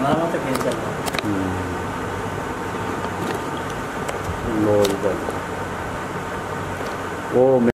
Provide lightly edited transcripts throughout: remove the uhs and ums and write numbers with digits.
lama तो खेल चल रहा है। वो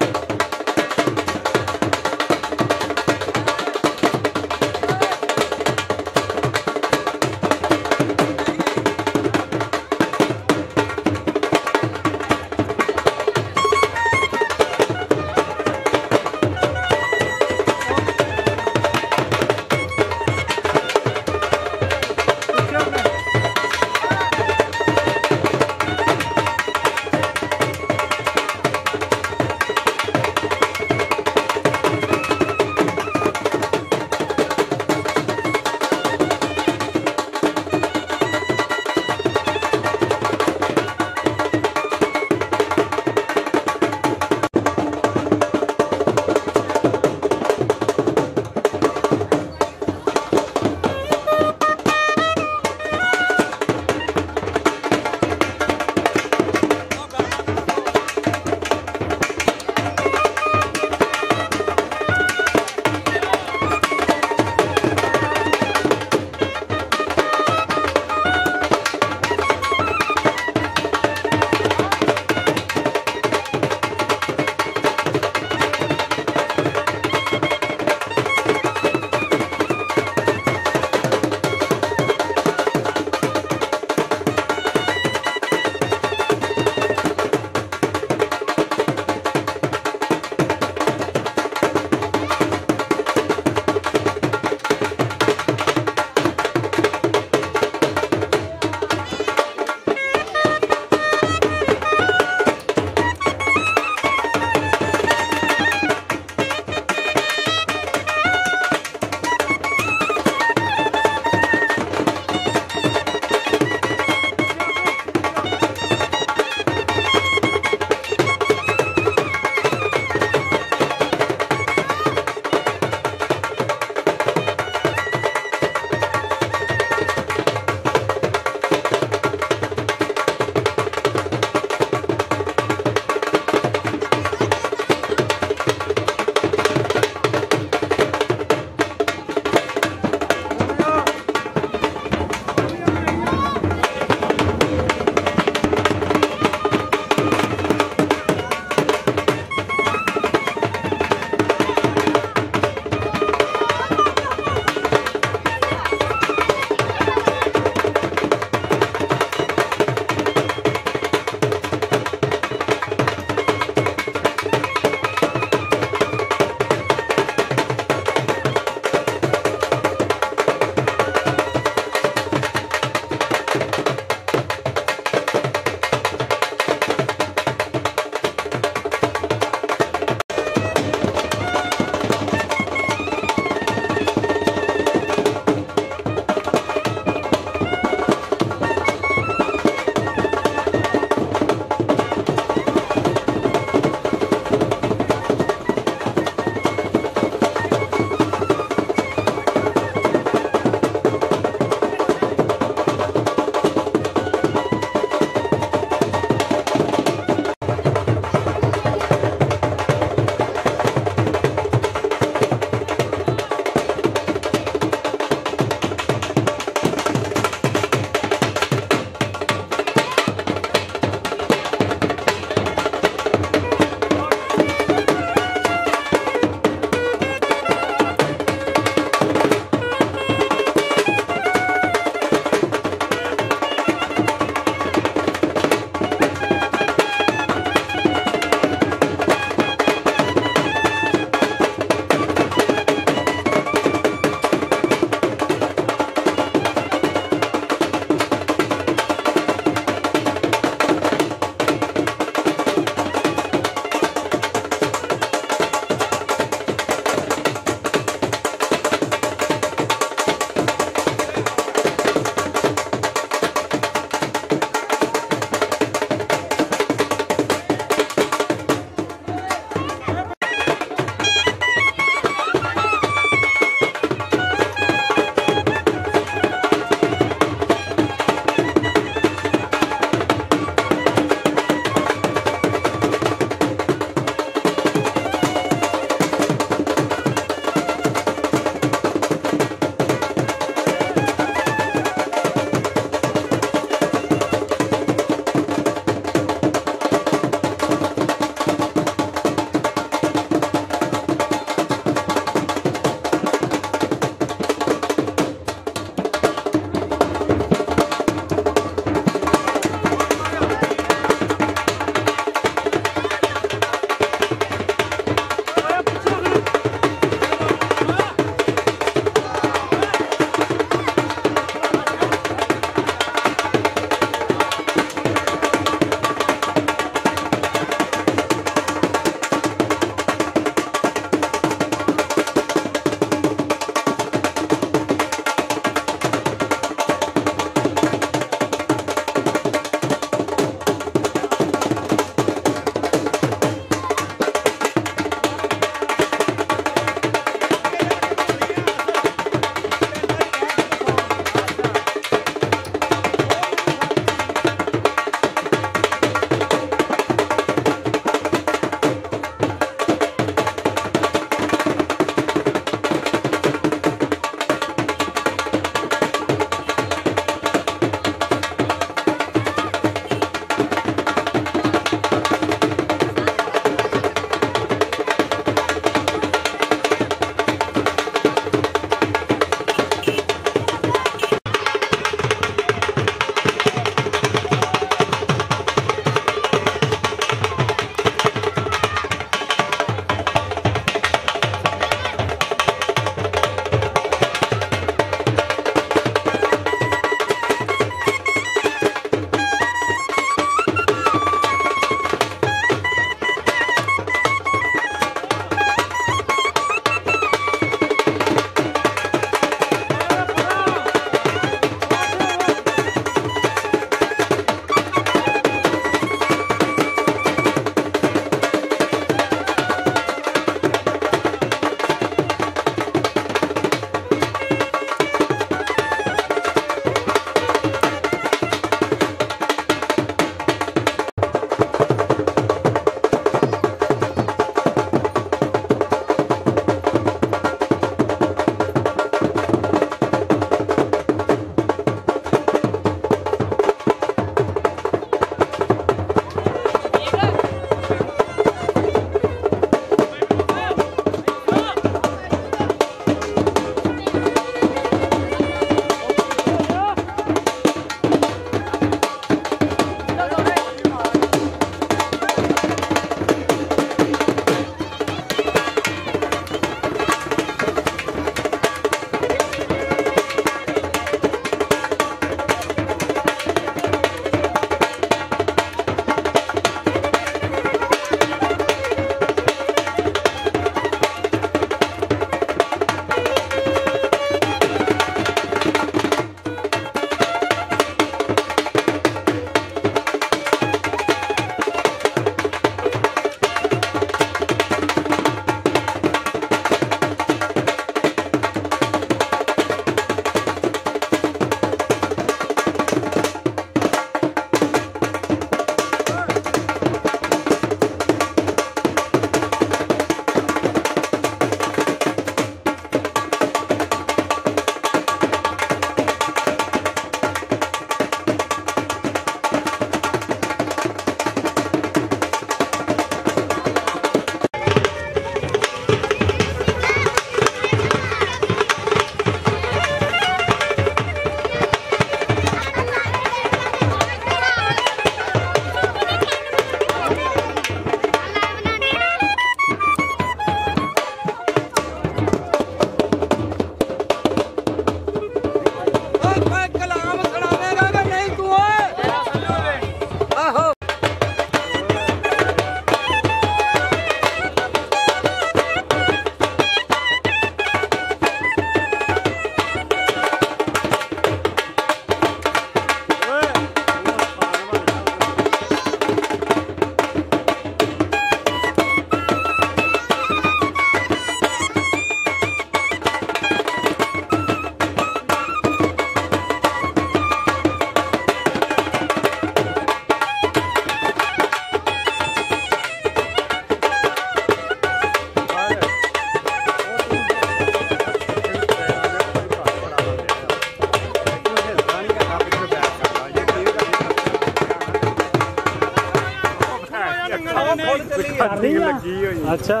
अच्छा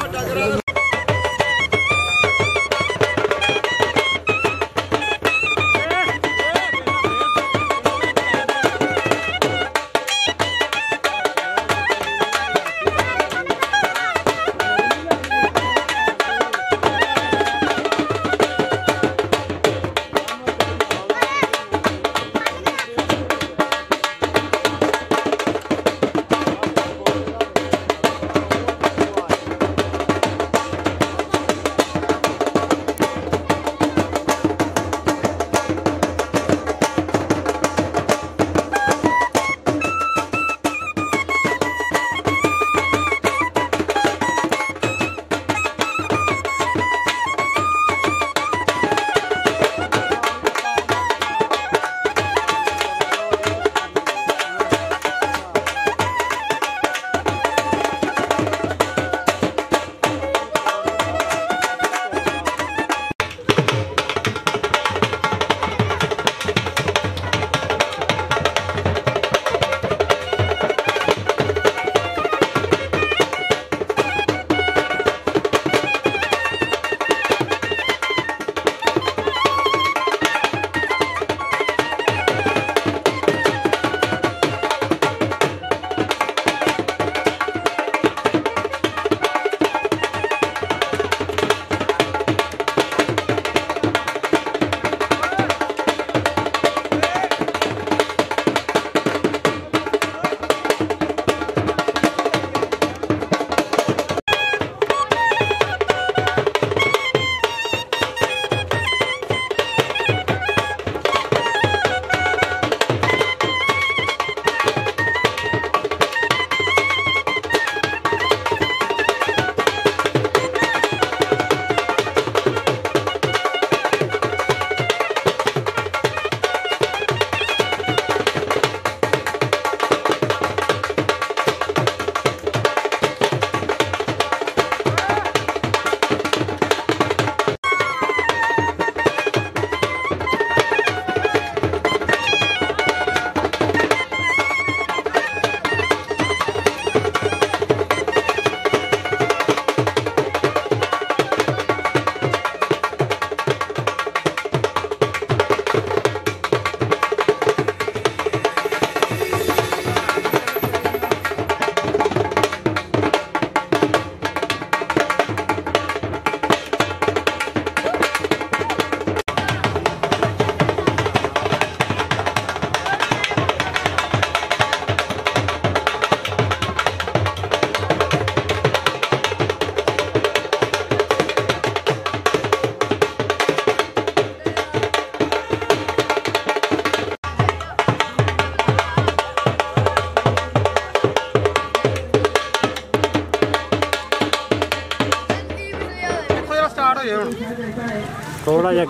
थोड़ा जा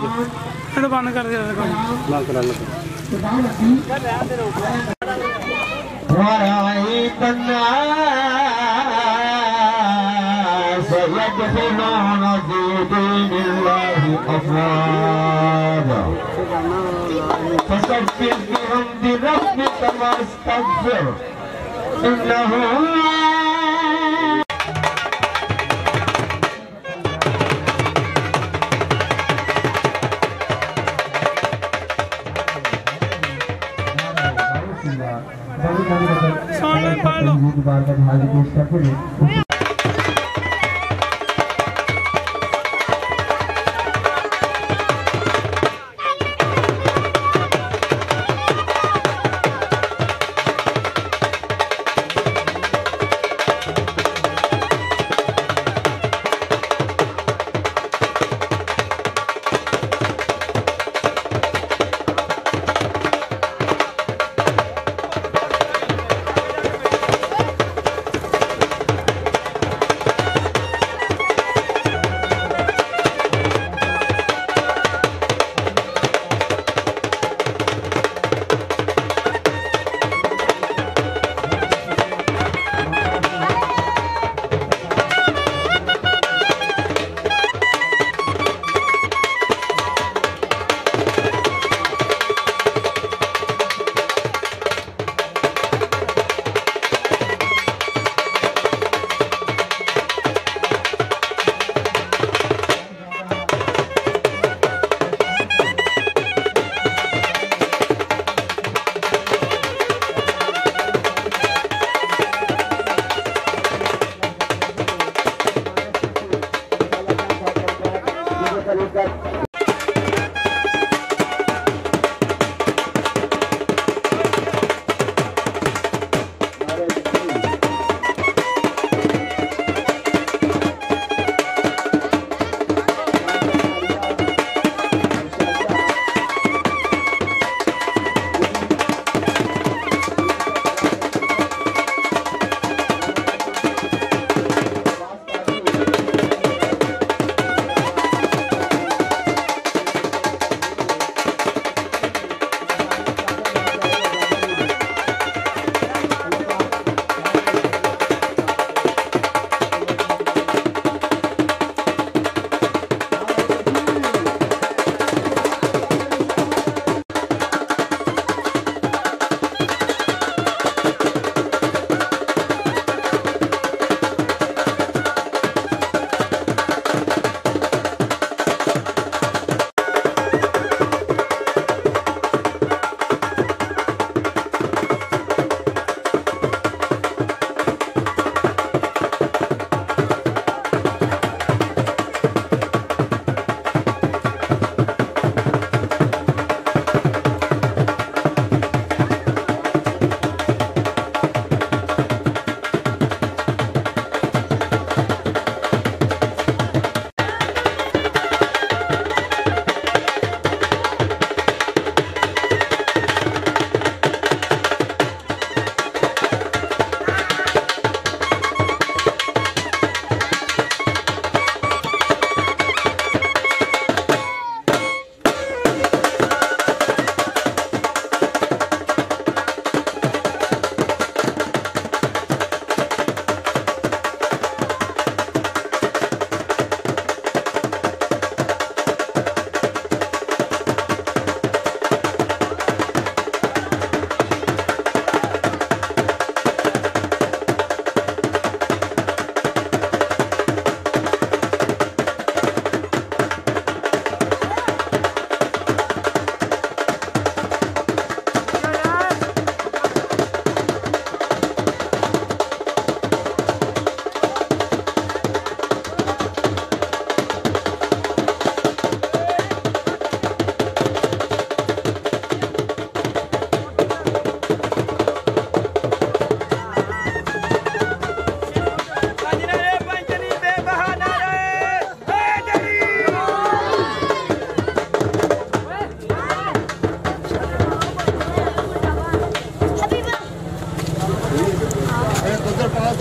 बंद कर दे बंद करा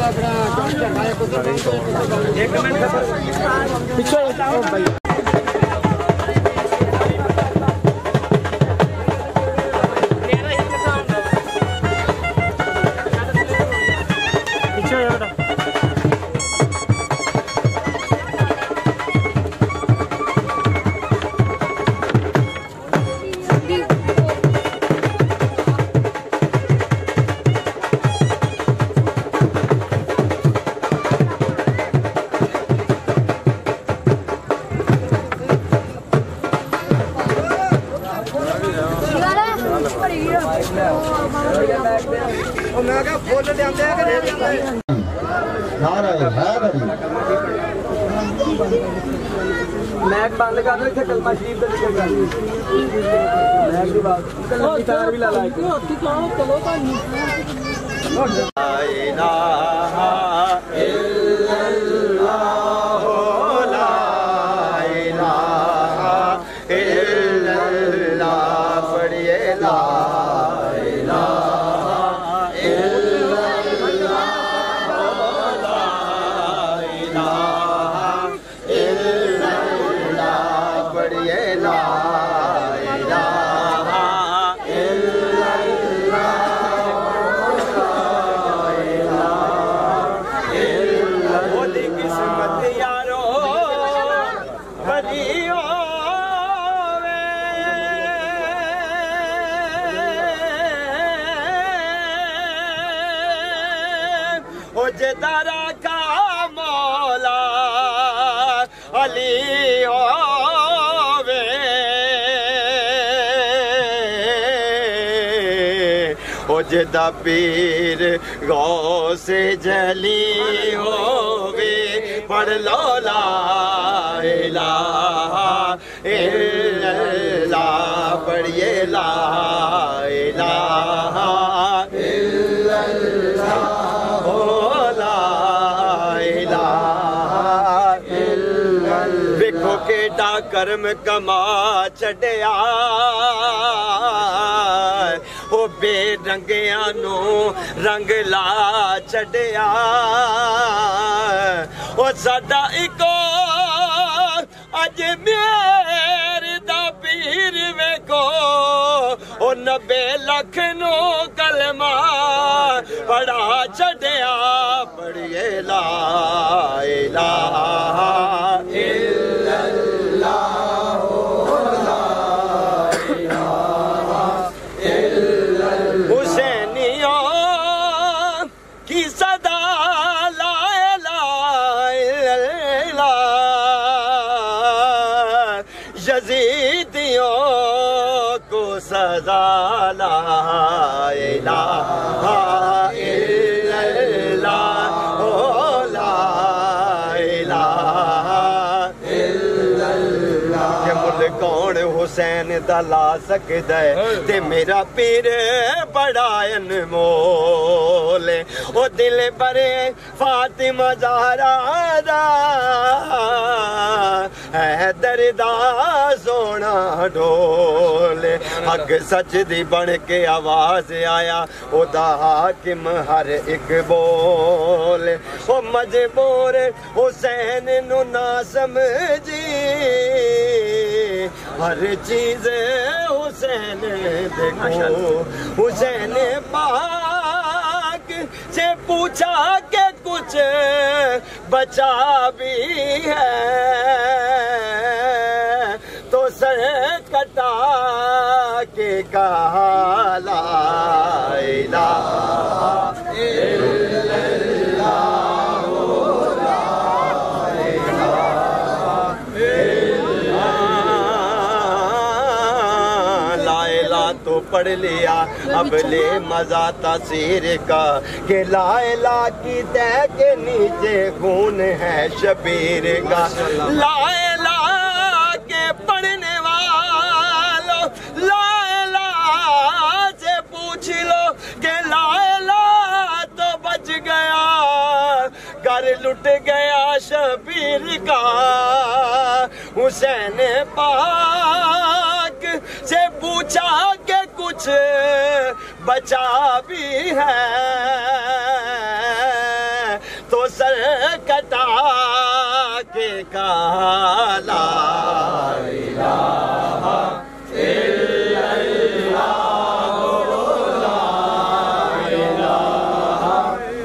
एक मिनट पीछे मैक बंद कर दो, इतने कलमा शरीफ का जिक्र कर मैक की बात कलमा गिटार भी ला ला चलो ला इलाहा इल्लल्लाह ला इलाहा इल्लल्लाह पढ़िए ला जदारा का मौला अली होवे ओ जदा पीर गौसे जली होवे पढ़ लो ला इलाहा इल्लल्लाह पढ़िए ला इलाहा इल्लल्लाह देखो केडा कर्म कमा छड़िया ओ बेरंगिया नू रंग ला छड़िया ओ साडा इको अज मेरे दा पीर वेखो ओ 90 लाख नू कलमा पढ़ा छड़िया पढ़िए ला इलाहा यजीदियों को सजा ला इलाहा इल्लल्लाह ओ ला इलाहा इल्लल्लाह के मुल कौन हुसैन दा ला सकदा है ते मेरा पीर बड़ा अनमोल ओ दिल भरे फातिमा ज़हरा दा है दरदा सोना ढोल अग सच दी बन के आवाज आया ओदा हाकिम हर एक बोल ओ मजबूर हुसैन नु ना समझी हर चीज हुसैन देखो हुसैन पाक से पूछा के कुछ बचा भी है तो सर कटा के कहा ला इलाहा इल्लल्लाह ला इलाहा तो पढ़ लिया अब ले मजा तासीर का के लाइला की तह के नीचे खून है शबीर का लाइला के पढ़ने वालों लाइला से पूछ लो के लाइला तो बच गया घर लुट गया शबीर का हुसैन पाक से पूछा के कुछ बचा भी है के का ला इलाहा इल्लल्लाह ला इलाहा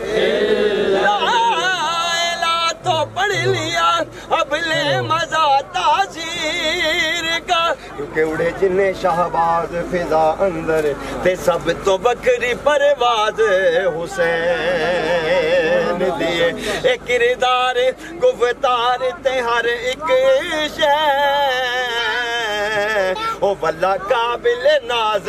इल्लल्लाह तो पढ़ लिया अब ले मजा ताजीर का क्योंकि उड़े जिन्हें शाहबाज फिजा अंदर ते सब तो बकरी परवाज हुसैन दिए एक किरदार गुफ्तार ते हर एक शय ओ वल्ला काबिल नाज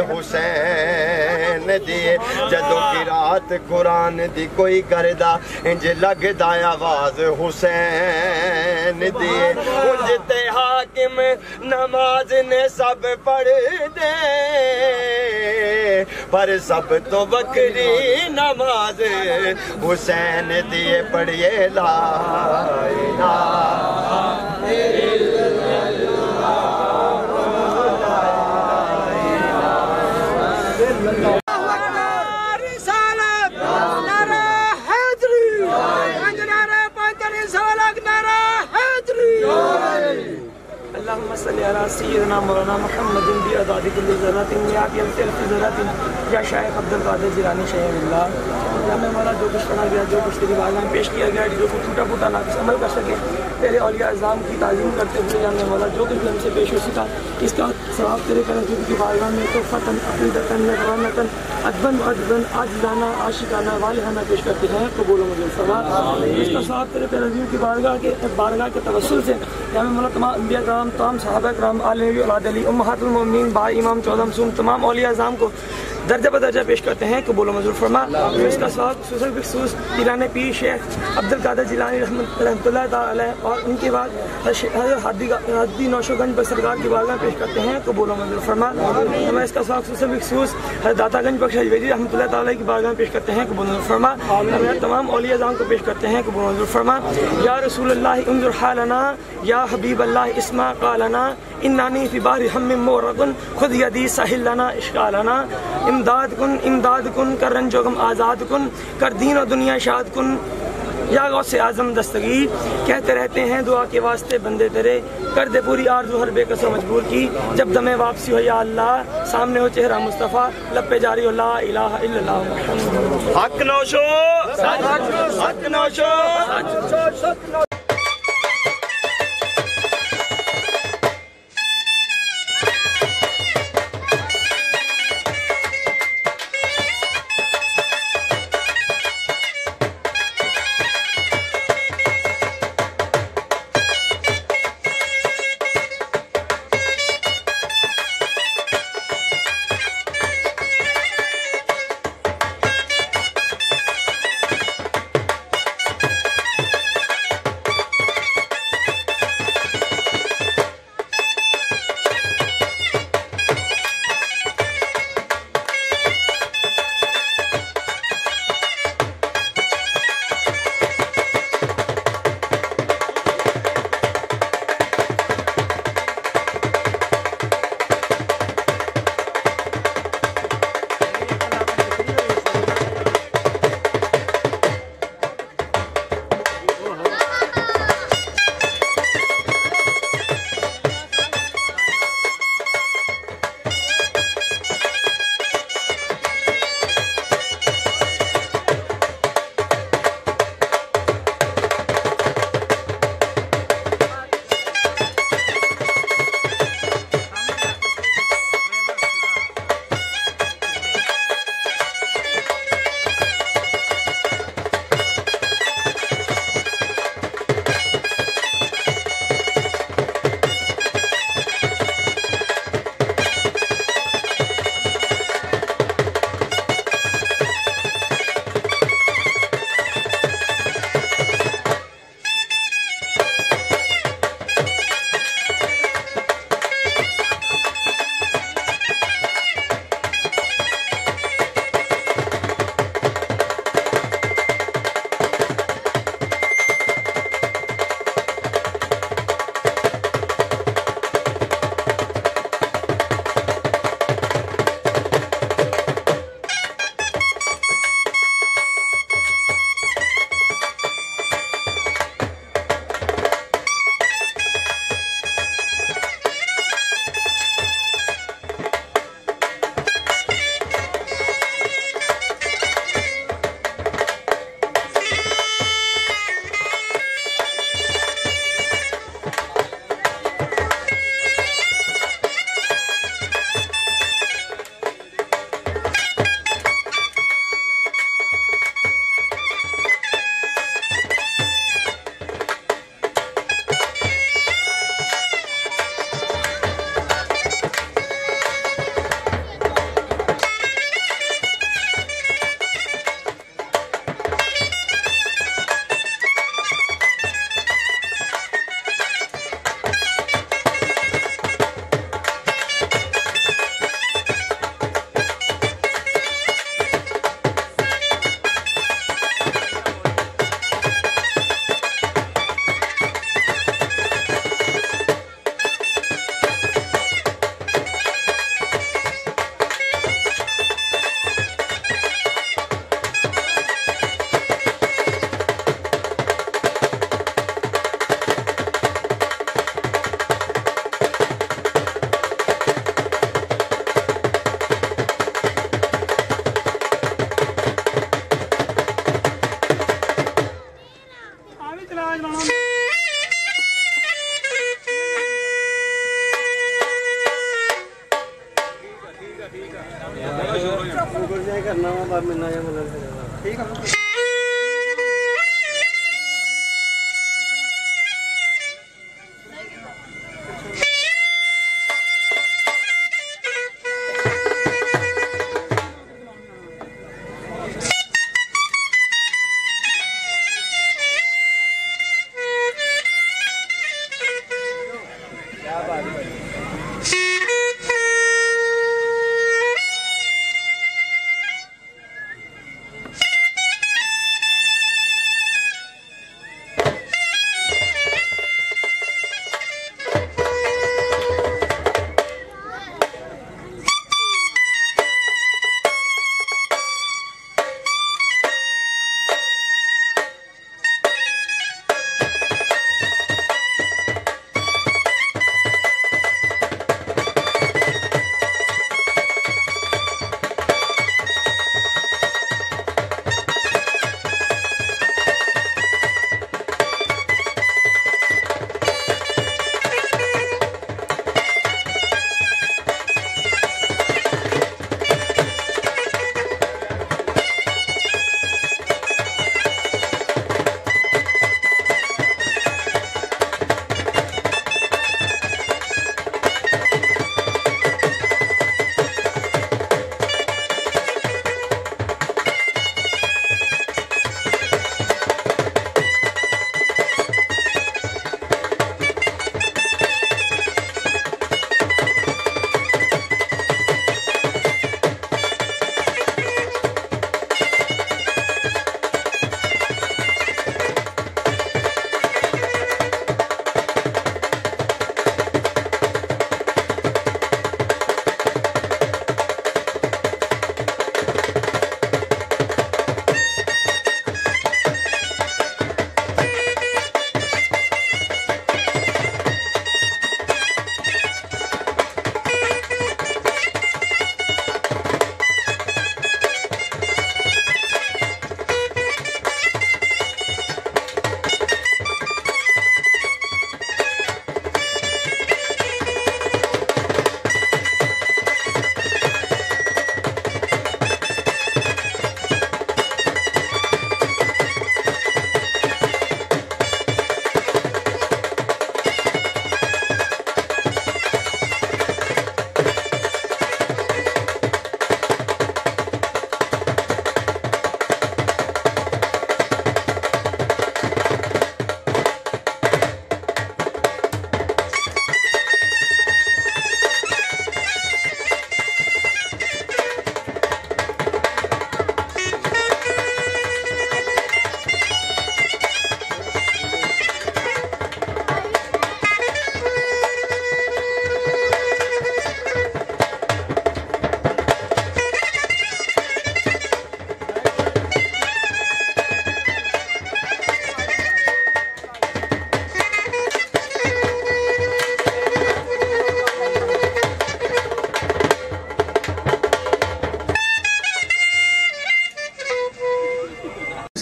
हुसैन दिए जदों की रात कुरान दी कोई करदा इंज लगदा आवाज हुसैन दिए उंज ते हाकिम नमाज ने सब पढ़ दे पर सब तो बकरी नमाज हुसैन दिए पढ़िए ला इलाहा अल्लाहुम्मा सल्ली अला सय्यिदना मौलाना मुहम्मदिन बि अदादी कुल्लि ज़र्रतिन मियाति अल्फ़ि ज़र्रतिन या शायख अब्दुल कादिर जिलानी शहरुल्लाह। या मैं मौला जो कुछ पढ़ा गया जो कुछ तेरी बारगाह में पेश किया गया जो कुछ टूटा फूटा ना कुछ अमल कर सके तेरे औलिया अज़ाम की ताज़ीम करते हुए या मैं मौला जो कुछ हमसे पेश हो सका इसका सवाब तेरे करम की बारगाह में तो फ़तन अक़ीदतन नज़रानतन अदबन अदबन आजिज़ाना आशिकाना वालिहाना पेश करते हैं कबूल मंजूर फरमा। इसका सवाब तेरे करम की बारगाह के तवस्सुल से या मैं मौला तमाम अंबिया कराम तमाम सहाबा कराम आले नबी औलाद अली उम्महातुल मोमिनीन भाई इमाम 14 मासूम तमाम औलिया अज़ाम को दर्जा बदर्जा पेश करते हैं कबूल मंजूर फरमा। इसका सवाब सुसर बिखसूस पीराने पीर शेख अब्दुल कादिर जिलानी रहमतुल्लाह ताला अलैह और उनके बाद हद्दी नौशोगंज पर सरकार की बारगाह पेश करते हैं कबूल मंजूर फरमा। मैं इसका सवाब सुसर बिखसूस दातागंज बख्श हजवेरी रहमतुल्लाह ताला की बारगाह पेश करते हैं कबूल मंजूर फरमा। मैं तमाम औलिया अज़ाम को पेश करते हैं कबूल मंजूर फरमा। या रसूलुल्लाह उन्जुर हालना या हबीबल्लाह इस्मा क़ालना इन्नानी फी बाहरि हम्मिम मुरक़ुन खुद यदी साहिल लना इश्क़ालना इमदाद कुन कर रंजोगम आज़ाद कुन कर दीन और दुनिया शाद कुन या गौसे आज़म दस्तगीर कहते रहते हैं दुआ के वास्ते बंदे तेरे कर दे पूरी आरज़ू हर बेकस मजबूर की जब दमे वापसी हो या अल्लाह सामने हो चेहरा मुस्तफ़ा लब पे जारी हो ला इलाहा इल्लल्लाह हक नौशो हक नौशो।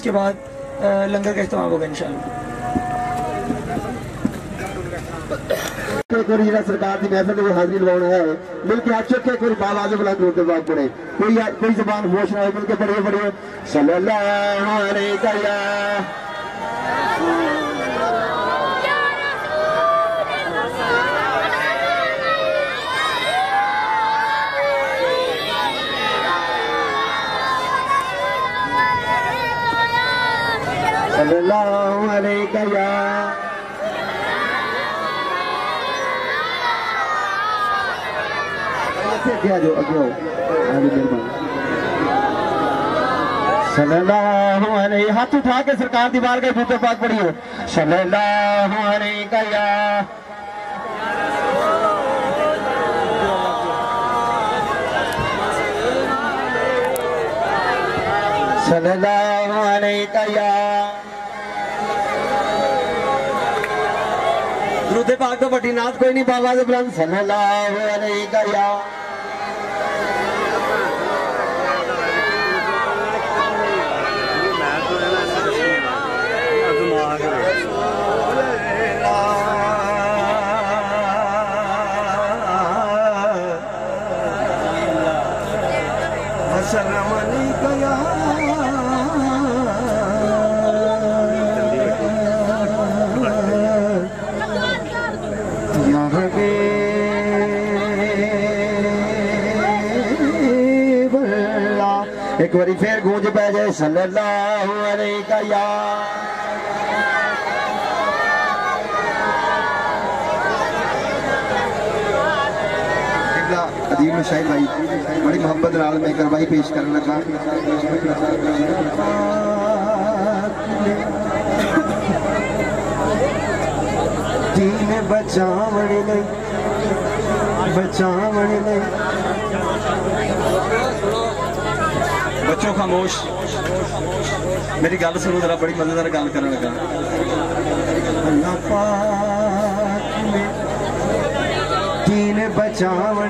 उसके बाद लंगर का इस्तेमाल होगा इंशाअल्लाह। सरकार की महफिल में हाजिरी लवाना है मिलके हाथ चुके कोई बाल आजम बुलंद होते बाद पड़े कोई जबान होश ना हो मिलके पढ़िए पढ़िए सल्लल्लाहु अलैहि सल्लल्लाहु अलैहि सल्लल्लाहु अलैहि हाथ उठा के सरकार की बारगाह में फूटे पाक पढ़िए सल्लल्लाहु अलैहि सल्लल्लाहु अलैहि दुरूद पाक तो बड़ी नात कोई नहीं बाबा से बुलंद सल्लल्लाहु अलैहि एक बारी फिर गूंज पै जाए सल्लल्लाहु अलैहि अदीब शाहिद भाई बड़ी मोहब्बत नाल मैं करवाई पेश करने लगा दीन बचावण लई बच्चों खामोश मेरी गल सुनो जरा बड़ी मजेदार गल करने लगा अल्लाह पाक ने दीन बचावण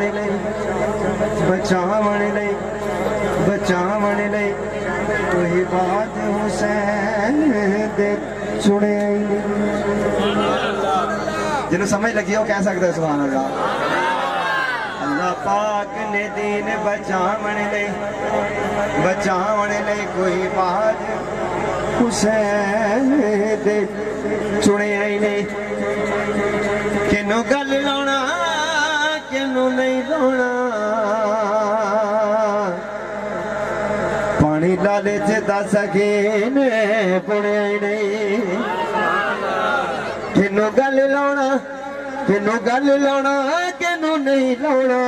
लई कोई बात हुसैन दे सुने जिन्हें समझ लगी हो कह सकते सुभान अल्लाह अल्लाह पाक ने दीन बचावण लई कोई बात हुसैन दे सुने ही नहीं किनू गल लाउणा किनू नहीं लाउणा पानी लाले च दस ने पुणे ही नहीं किनू गल लाउणा किनू नहीं लाउणा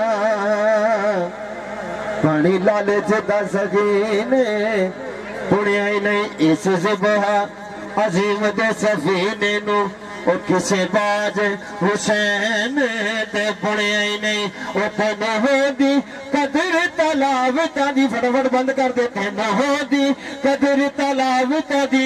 पानी लाले च दस ने पुणे ही नहीं इस सुबह अजीम दे सफीने नू ओ किसे बाज हुसैन दे पुणे ही नहीं ओ तेन होदी कदर तलाव तादी फटाफट बंद कर दे तेन होदी कदर तलाव तादी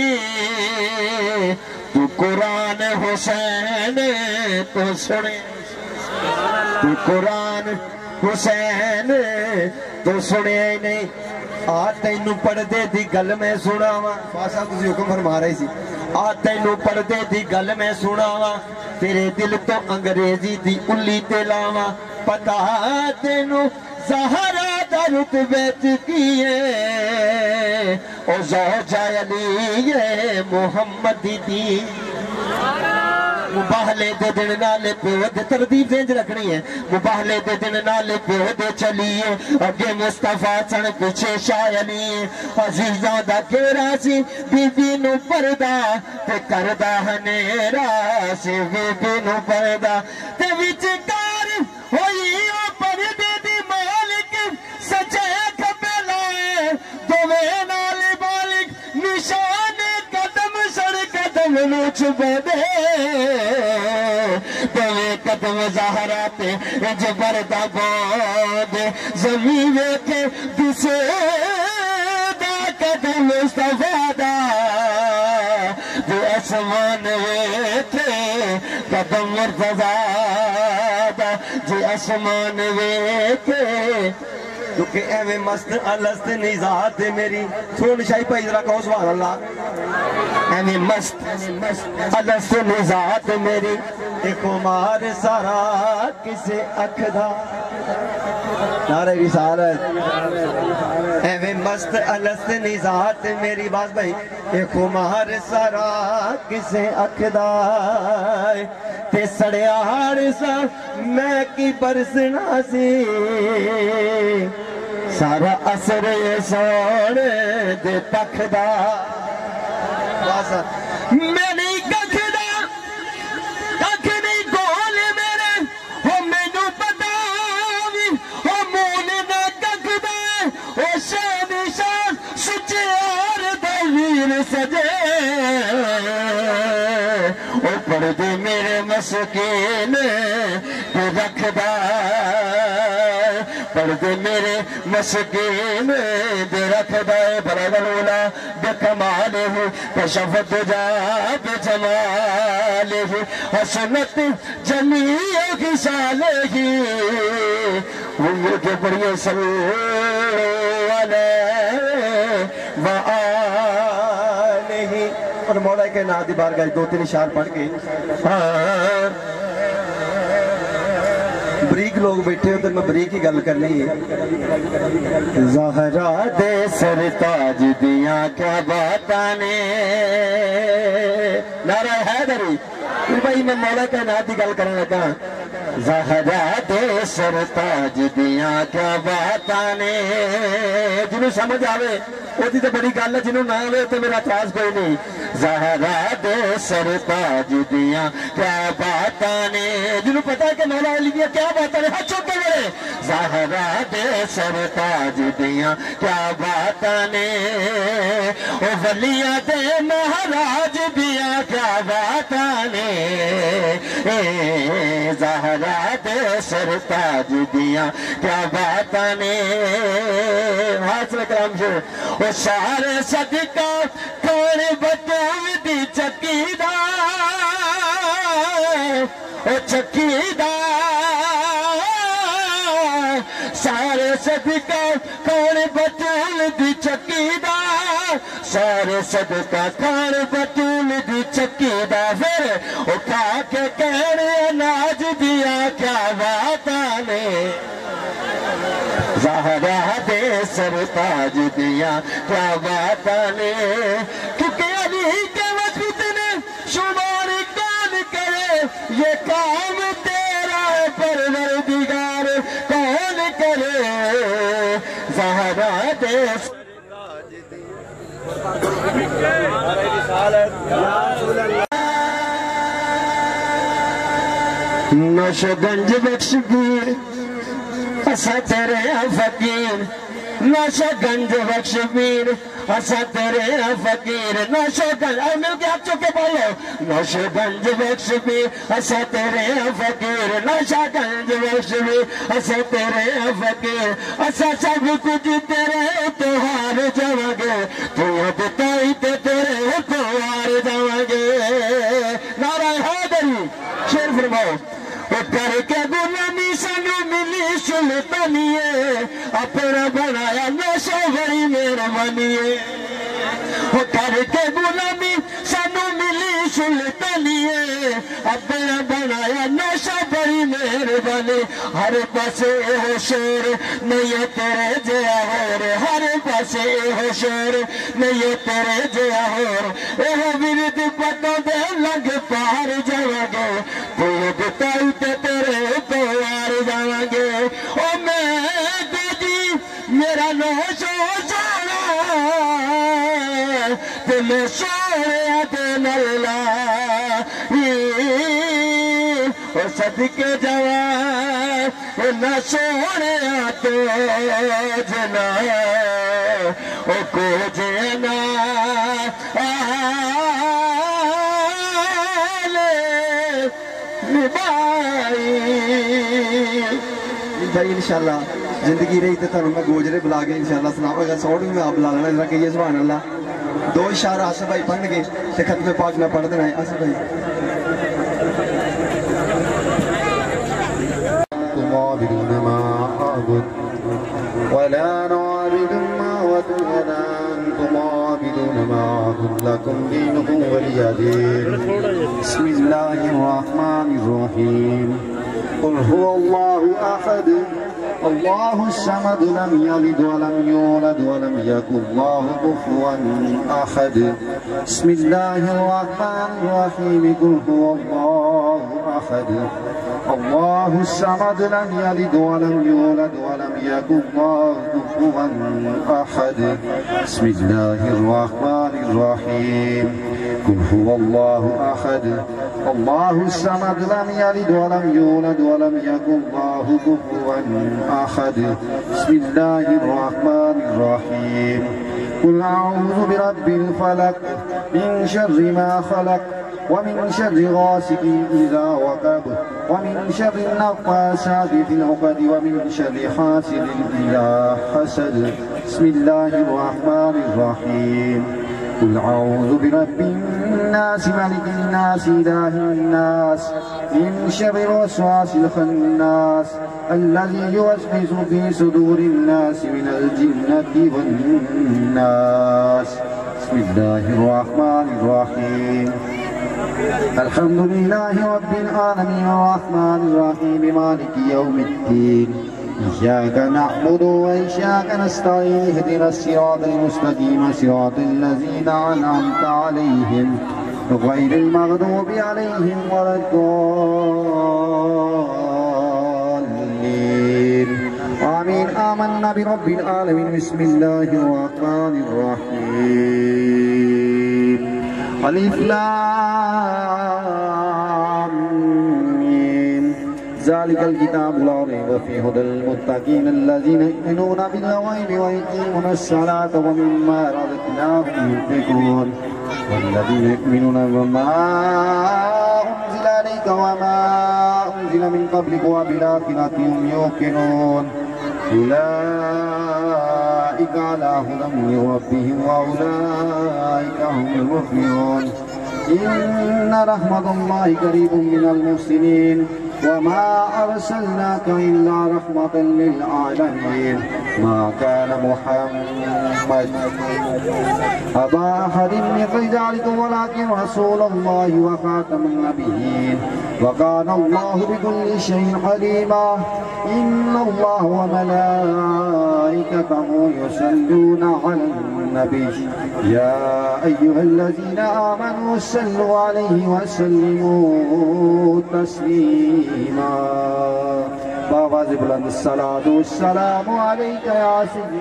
तू कुरान हुसैन तो सुने तू कुरान हुसैन तो सुने ही नहीं आ तेनू पर्दे दी गल मैं सुनावा फासा तुसी हुक्म फरमा रही सी आ तेनू पर्दे दी गल मैं सुनावा तेरे दिल तो अंग्रेजी दी उल्ली ते लावा पता तेनू ज़हरा दा रुतबे च कीए ओ ज़ौजा अली मुहम्मद दी मुबाहले दे दिन नाले प्यो दे तरतीब इंज रखनी है मुबाहले दे दिन नाले प्यो दे चलिए अगे मुस्तफा सन पीछे शाह अली अजीज़ां दा घेरा सी बीबी नू परदा ते करदा हनेरा सी बीबी नू परदा ते विचकार होई ओ परदे दी मालिक सच्चे खब्बे लाए दोवे नाल बालिक निशान कदम सर कदम नू छुपे दे कदम ज़हरा ते जबरदा बाद ज़मी वेखे दिसे दा कदम मुस्तफा दा जो आसमान वेखे कदम मुर्तज़ा दा जो आसमान वेखे क्योंकि एवं मस्त अलस्त निजात मेरी। सुन शाही भाई जरा कहो सुभान अल्लाह। एवं मस्त अलस्त निजात मेरी खुमार सारा किसे अखदा। नारे रिसालत। एवं मस्त अलस्त निजात मेरी बात भाई खुमार सारा किसे अखदा। ते सड़ियार सा मैं की बरसना सी सारा असर सोने दे तखदा। मैं नहीं कखदा कख नहीं गोल मेरे हो मैनू पता भी हो मूल ना कखदा। ओ शान शान सुचे और दवीर सजे ओ पर्दे मेरे मस्कीन ते रखदा। पर्दे मेरे मस्कीन दे रखदा। बरगलोला बेकमाले हूँ कशफत जा बेजमाले हूँ हसनत जमीओ की साले ही उम्र के बड़िए सवाले वाले ही। और मौला के नादी बार गए 2-3 इशार पढ़ के बरीक लोग बैठे हो तो मैं बरीक ही गल करनी है। ज़हरा दे सरताज दिया क्या बातां ने। नारा हैदरी फिर भाई मैं मौला के नाद की गल करने लगा। ज़हरा दे सरताज दिया क्या बातां ने। जिन्हों समझ आवे ओदी तो बड़ी गल है, जिन्हों ना आवे तो मेरा एतराज कोई नहीं। ज़हरा दे सरताज दिया क्या बातां ने। जिन्हों पता है कि मौला अली दिया क्या बातां ने हाथ चुक के बोले। ज़हरा दे सरताज दिया क्या बातां ने। ओ वलिया दे महाराज दिया क्या बातां ने। ज़हरा दे सरताज दिया क्या बातां ने। हाथ कलाम से ओ सारे सदका कौन बतूल दी चकीदार ओ चकीदार। सारे सदका कौन बतूल दी चकीदार। सारे सदका कौन बतूल दी चकीदार। फिर ओ खा के कहने अनाज दिया क्या बातां ने। ज़हरा दे सरताज दिया क्या बातां ने। क्योंकि अली के वक्त ने शुमार कौन करे ये काम तेरा परवरदिगार कौन करे। ज़हरा दे नशगंज बख्शगीर असा तेरे फकीर। नशगंज बख्शगीर असा तेरे फकीर। नशगंज मिल के हाथ चुके बोलो। नशगंज बख्शगीर असा तेरे फकीर। नशगंज बख्शगीर असा तेरे फकीर। असा सब कुछ तेरे त्योहार जावांगे तू बताई ते तेरे त्योहार जावांगे। नारा हैदरी शेर फरमाओ। करके गुलामी सानू मिली सुल्तानिए अपना बनाया नशा बड़ी मेहरबानिए। करके गुलामी सानू मिली सुल्तानिए अपना बनाया नशा बड़ी मेहरबानी। हर पासे हो शोर नहीं तेरे जया होर। हर पासे हो शोर नहीं तेरे जया होर। एह विरद पतों दे लग पार जावांगे तू बताई ते तेरे पार जावांगे। ओ मैं जी मेरा नौश हो जाना ते मैं सोया ते नल्ला ओ सदके जावा ना सोने तो जना ओ को जना भाई इंशाल्लाह जिंदगी रही तो तुम मैं गोजरे बुला के इंशाल्लाह सुनाऊंगा। साउंड भी मैं आप बुला लेना जरा कहिए सुभान अल्लाह। 2 इशार आसिफ भाई पढ़ गए तो खत्म पाक मैं पढ़ देना है। आसिफ भाई ولا نعبد ما عبدتم ولا أنتم عابدون ما أعبد لكم دينكم ولي دين. بسم الله الرحمن الرحيم. قل هو الله أحد الله الصمد لم يلد ولم يولد ولم يكن له كفوا أحد. بسم الله الرحمن الرحيم. قل هو الله أحد الله الصمد لم يلد ولم يولد ولم يكن له كفوا أحد. بسم الله الرحمن الرحيم. قل هو الله أحد الله الصمد لم يلد ولم يولد ولم يكن له كفوا أحد. بسم الله الرحمن الرحيم. قل أعوذ برب الفلق من شر ما خلق ومن شر غاسق إذا وقب ومن شر النفاثات في العقد ومن شر حاسد إذا حسد. بسم الله الرحمن الرحيم. قل أعوذ برب الناس ملك الناس إله الناس من شر الوسواس الخناس الذي يوسوس في صدور الناس من الجنة والناس. بسم الله الرحمن الرحيم. الحمد لله رب العالمين الرحمن الرحيم مالك يوم الدين. إياك نعبد وإياك نستعين اهدنا الصراط المستقيم صراط الذين أنعمت عليهم غير المغضوب عليهم ولا الضالين آمين. آمنا برب العالمين. بسم الله الرحمن الرحيم. ألف لام ميم. ذلك الكتاب لا ريب فيه هدى للمتقين الذين يؤمنون بالغيب ويقيمون الصلاة ومما رزقناهم ينفقون والذين يؤمنون بما أنزل عليك وما أنزل من قبلك وبالآخرة هم يوقنون. أولئك على هدى من ربهم وأولئك هم المفلحون. إن رحمة الله قريب من المحسنين وما أرسلناك إلا رحمة للعالمين. ما كان محمد أبا أحد من رجالكم ولكن رسول الله وخاتم النبيين وكان الله بكل شيء عليما. إن الله وملائكته يصلون على النبي يا أيها الذين آمنوا صلوا عليه وسلموا تسليما. بآواز بلند الصلاة والسلام عليك يا سيدي.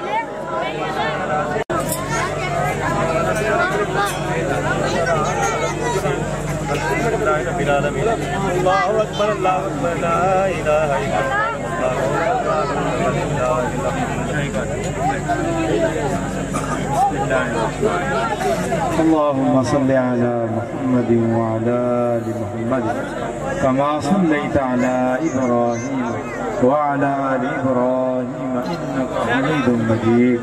الله رب العالمين. الله أكبر الله أكبر لا إله إلا الله. اللهم صل على محمد وعلى آل محمد كما صليت على إبراهيم وعلى آل إبراهيم إنك حميد مجيد.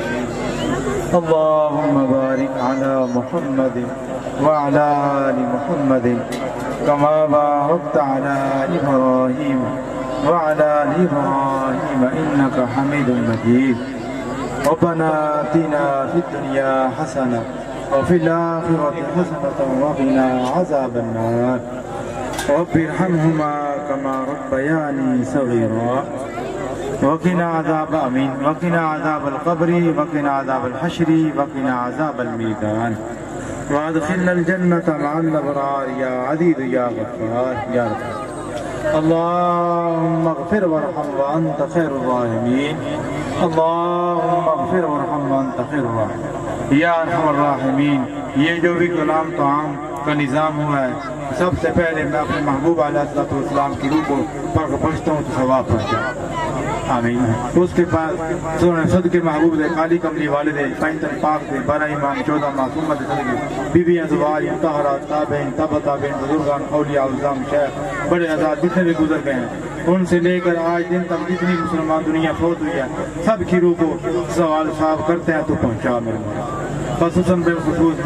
اللهم بارك على محمد وعلى آل محمد كما باركت على إبراهيم وعلى آل إبراهيم إنك حميد مجيد. ربنا آتنا في الدنيا حسنة وفي الآخرة حسنة وقنا عذاب النار. رب ارحمهما كما ربياني صغيرا. وقنا عذاب آمين. وقنا عذاب القبر وقنا عذاب الحشر وقنا عذاب الميدان. وادخلنا الجنة مع الأبرار يا عزيز يا غفار يا رب. اللهم اغفر وارحم وأنت خير الراحمين. اللهم اغفر وارحم وأنت خير الراحمين या अरहमर राहिमीन। ये जो भी कलाम ताम का निज़ाम हुआ है, सबसे पहले मैं अपने महबूब अलैहिस्सलाम की रूह को पढ़ता हूँ तो सवाब पहुँचा। आमीन। उसके बाद सद के महबूब दे खाली कमली वाले दे पैंतन पाक दे 12 इमाम 14 मासूम दे बीबी अज़वाज तहरा ताबईन तबा ताबईन बुजुर्गान औलिया उज़ाम शेख बड़े आज़ाद जितने भी गुजर गए हैं, उनसे लेकर आज दिन तक जितनी मुसलमान दुनिया फौत हुई है, सब की रूह को सवाल साफ करते हैं तो पहुँचा मेरे मौला। ख़ुसूसन बेखुसूस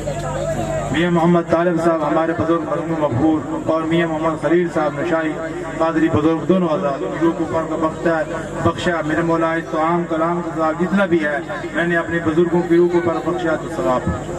मियां मोहम्मद तालिब साहब हमारे बुजुर्ग मरहूम मकबूल और मियां मोहम्मद खलील साहब नशाई कादरी बुजुर्ग दोनों आजाद रूह को बख्शा मेरे मौला। इस तो आम कलाम का सवाब जितना भी है मैंने अपने बुजुर्गों की रूह को पर बख्शा तो सवाब।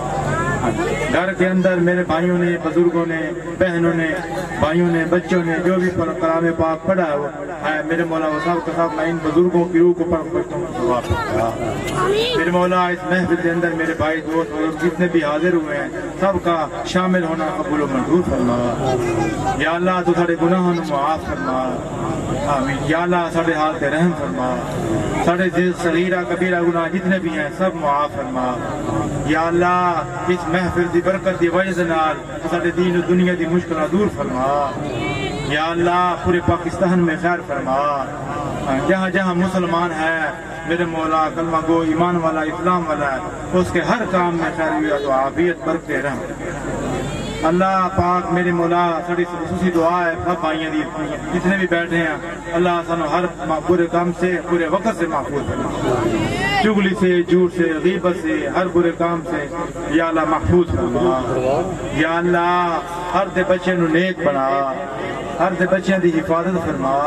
घर के अंदर मेरे भाइयों ने, बुजुर्गों ने, बहनों ने, भाइयों ने, बच्चों ने जो भी कलाम पाक पढ़ा है मेरे मौला वो सब का सब मैं इन बुजुर्गों की रूह को पर बख्शता हूँ सवाब। मेरे मौला इस महफिल के अंदर मेरे भाई दोस्त और जितने भी हाजिर हुए हैं सबका शामिल होना कबूल व मंजूर फरमा। या अल्लाह तू साडे गुनाहों को माफ फरमा। आमीन। या अल्लाह साडे हाल ते रहम फरमा। साडे सगीरा कबीरा गुनाह जितने भी हैं सब माफ फरमा। या अल्लाह इस महफिल की बरकत की वजह नाल साडे दीन और दुनिया की मुश्किलां दूर फरमा। या अल्लाह पूरे पाकिस्तान में खैर फरमा। जहाँ जहाँ मुसलमान है मेरे मौला कलमा गो ईमान वाला इस्लाम वाला है उसके हर काम में खैर हुआ तो आफियत बरकते रह। अल्लाह पाक मेरे मौला साड़ी खुसूसी दुआ है सब भाइयों की जितने भी बैठे हैं अल्लाह सानू हर बुरे काम से पूरे वक्त से महफूज फरमा। चुगली से, झूठ से, गीबत से, हर बुरे काम से या अल्लाह महफूज फरमा। या अल्लाह हर दे बच्चे नू नेक बना, हर दे बच्चों की हिफाजत फरमा।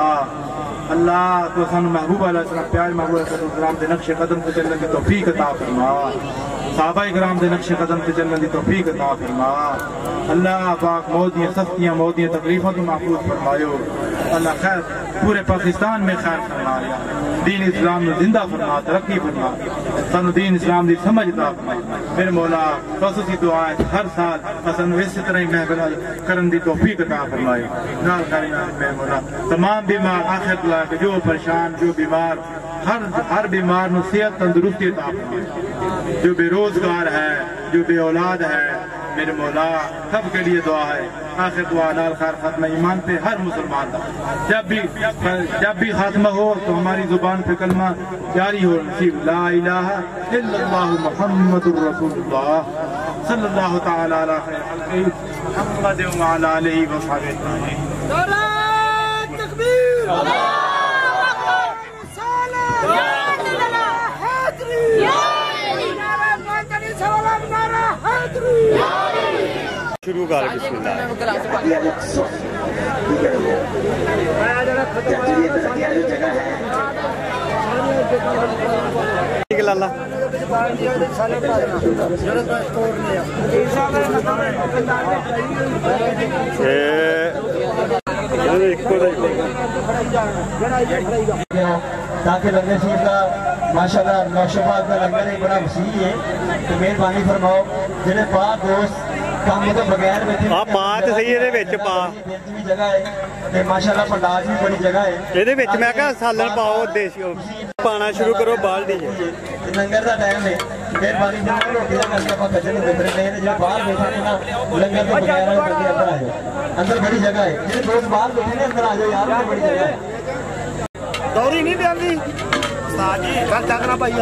अल्लाह तो सानू महबूब अलैहिस्सलाम प्यार महबूब अलैहिस्सलाम दे नक्शे कदम से चलने की तौफीक अता फरमा। सहाबाए किराम दे नक्शे कदम से चलने की तौफीक अता फरमा। अल्लाह पाक मौत दी सख्तियां, मौत दी तकलीफों को महफूज फरमायो। अल्लाह खैर पूरे पाकिस्तान में खैर फरमाया। दीन इस्लाम को जिंदा फरमा, तरक्की फरमा, सानू दीन इस्लाम की समझ अता फरमा। मेरे मौला खुसूसी दुआ है हर साल सानू इस तरह ही महफिल करने की तौफीक अता फरमाए। नाल करीना मेरे मौला तमाम बीमार आखिर के जो परेशान, जो बीमार, हर बीमार को सेहत तंदुरुस्ती अता फरमाए। जो बेरोजगार है, जो बे औलाद है मेरे मौला सब के लिए दुआ है। आखिर दुआ नाल खैर खात्मा ईमान पे हर मुसलमान का जब भी खात्मा हो तो हमारी जुबान पे कलमा जारी हो नसीब ला इलाहा इल्लल्लाहु मुहम्मदुर रसूलुल्लाह सल्लल्लाहु तआला अलैहि मुहम्मद व अला आलिहि व सहाबिहि। नारे तकबीर, अल्लाहु अकबर, सलाम हैदरी, नारे मातरी सलाम, नारे हैदरी। शुरू कर बिस्मिल्लाह। लाला ताकि लंगर शरीफ का माशाल्लाह नौशबाद का लंगर ही बड़ा वसी है तो मेहरबानी फरमाओ जिन्हें पाक दोस्त काम तो बगैर बैठे पा तो सही ये पा जगह है ते माशाल्लाह पंडाल भी बड़ी जगह है ये मैं कहा सालन पाओ देसी पाना शुरू करो बाल्टी लंगर का टाइम है मेहरबानी रोटी का करके आप खजन बेहतर नहीं जो बाहर बैठे हैं ना लंगर के बगैर करके अंदर आ जाओ। अंदर बड़ी जगह है जिन्हें दोस्त बाहर बैठे हैं अंदर आ जाओ यार बड़ी जगह है। दौरी नहीं आती उस्ताद जी कल तक ना पाइया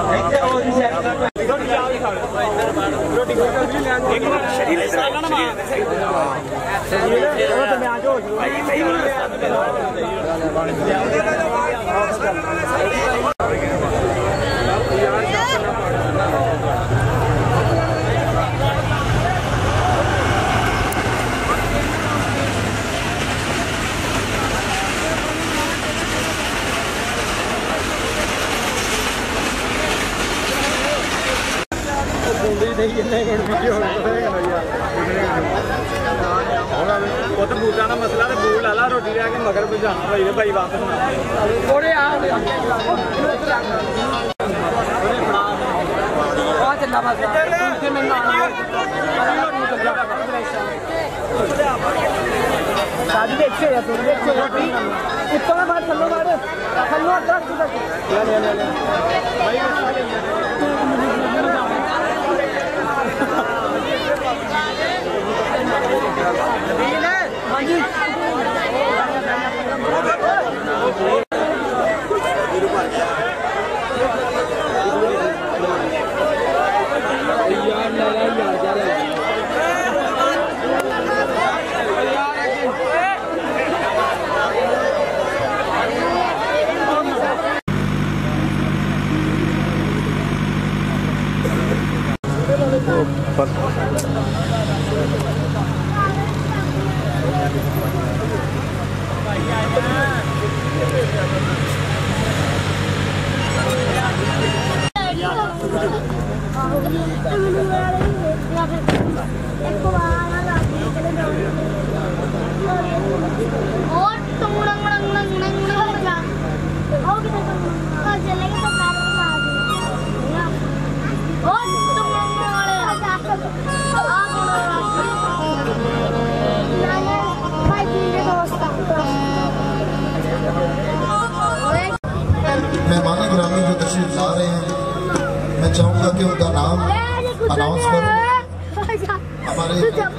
बूटा का मसला तो बूट ला ला रोटी ला के मगर जाना भाई भाई वापस मेहमान ग्रामी जो तशरीफ ला रहे हैं, मैं चाहूँगा कि उनका नाम अनाउंस करूँ। हमारे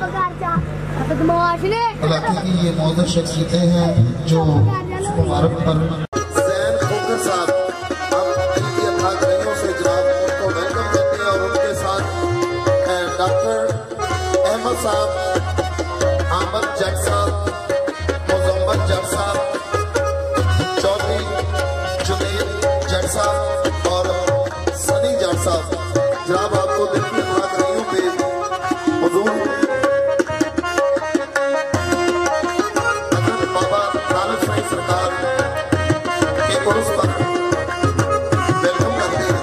इलाके की ये मौजूद शख्सियतें हैं जो मुबारक पर ज़ैन खोकर साहब, हम दिल्ली अथाकरियों से जनाब उनको वेलकम करते हैं और उनके साथ डॉक्टर अहमद साहब, आमद जट साहब, मुजम्मल जट साहब, चौधरी जुनेद जट साहब और सनी जट साहब। जनाब आपको दिल्ली अथाकरियों पे हुजूर बाबा नानक साईं सरकार के उर्स पर वेलकम करते हैं।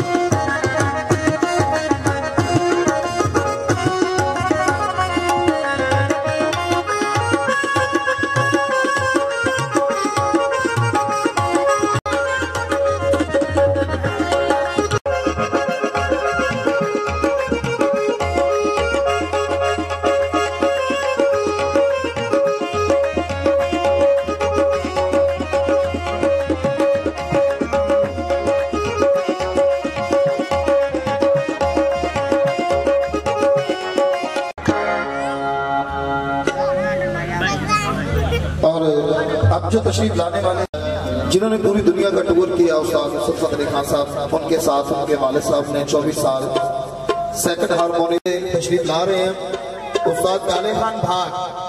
और अब जो तशरीफ लाने वाले जिन्होंने पूरी दुनिया का टूर किया, उस्ताद यूसुफ फखरी खान साहब, उनके साथ उनके वालिद साहब ने 24 साल सेकंड हारमोनी तशरीफ ला रहे हैं, उस्ताद काले खान भाग।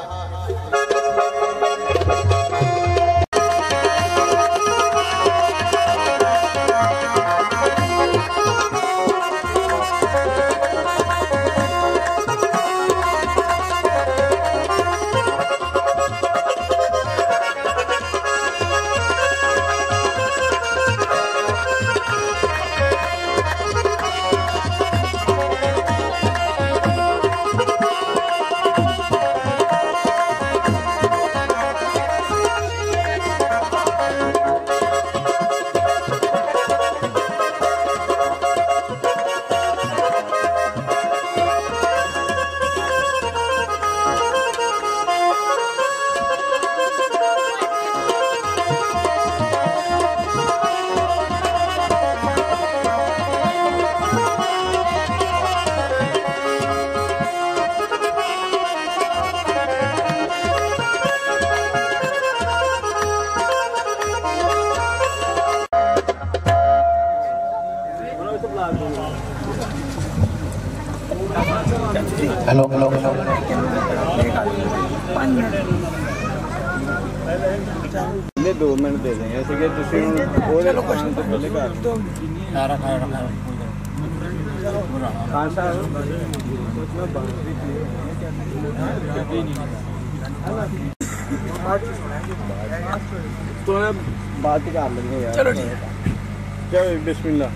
हेलो हेलो हेलो ले 2 मिनट दे देंगे ऐसे कि तुसी चलो क्वेश्चन तो पहले कर खारा खान साहब तो बात ही कर लेंगे यार। चलो ठीक है, चलो बिस्मिल्लाह।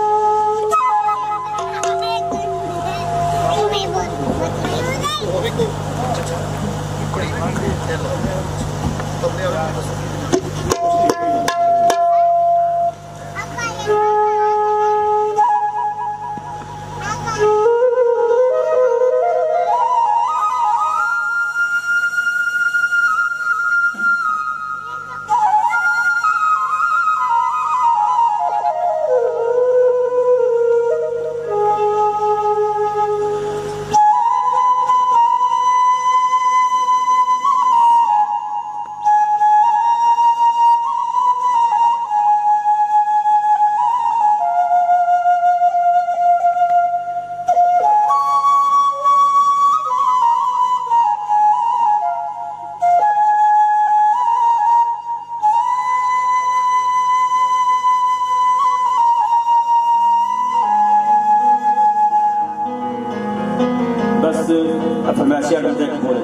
फरमाइशियां करते हैं बोले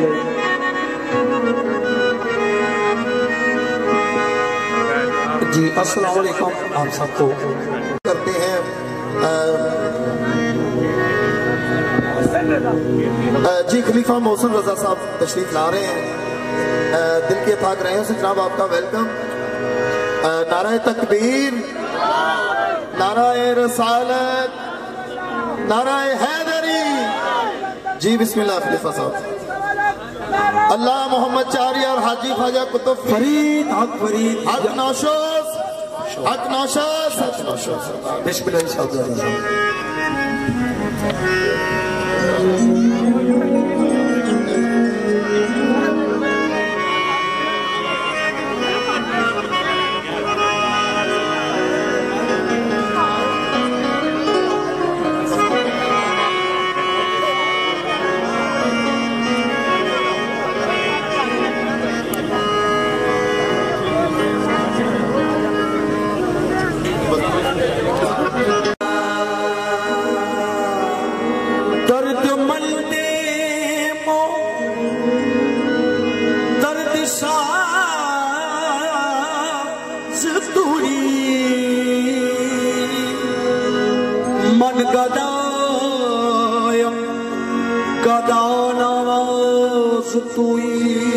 जी अस्सलाम वालेकुम आप सबको करते हैं। जी खलीफा मोहसिन रजा साहब तशरीफ ला रहे हैं। दिल के पाक रहे से जनाब आपका वेलकम। नाराए तकबीर, नाराए रसालत, नाराए हैदरी। जी बिस्मिल्लाह खलीफा साहब। अल्लाह मोहम्मद चारी और हाजी ख्वाजा कुतुब फरीद हक फरीद हक नौशोस हक नौशोस हक नौशोस। बिस्मिल्लाह साहब। मन गदायम गदानवास तुई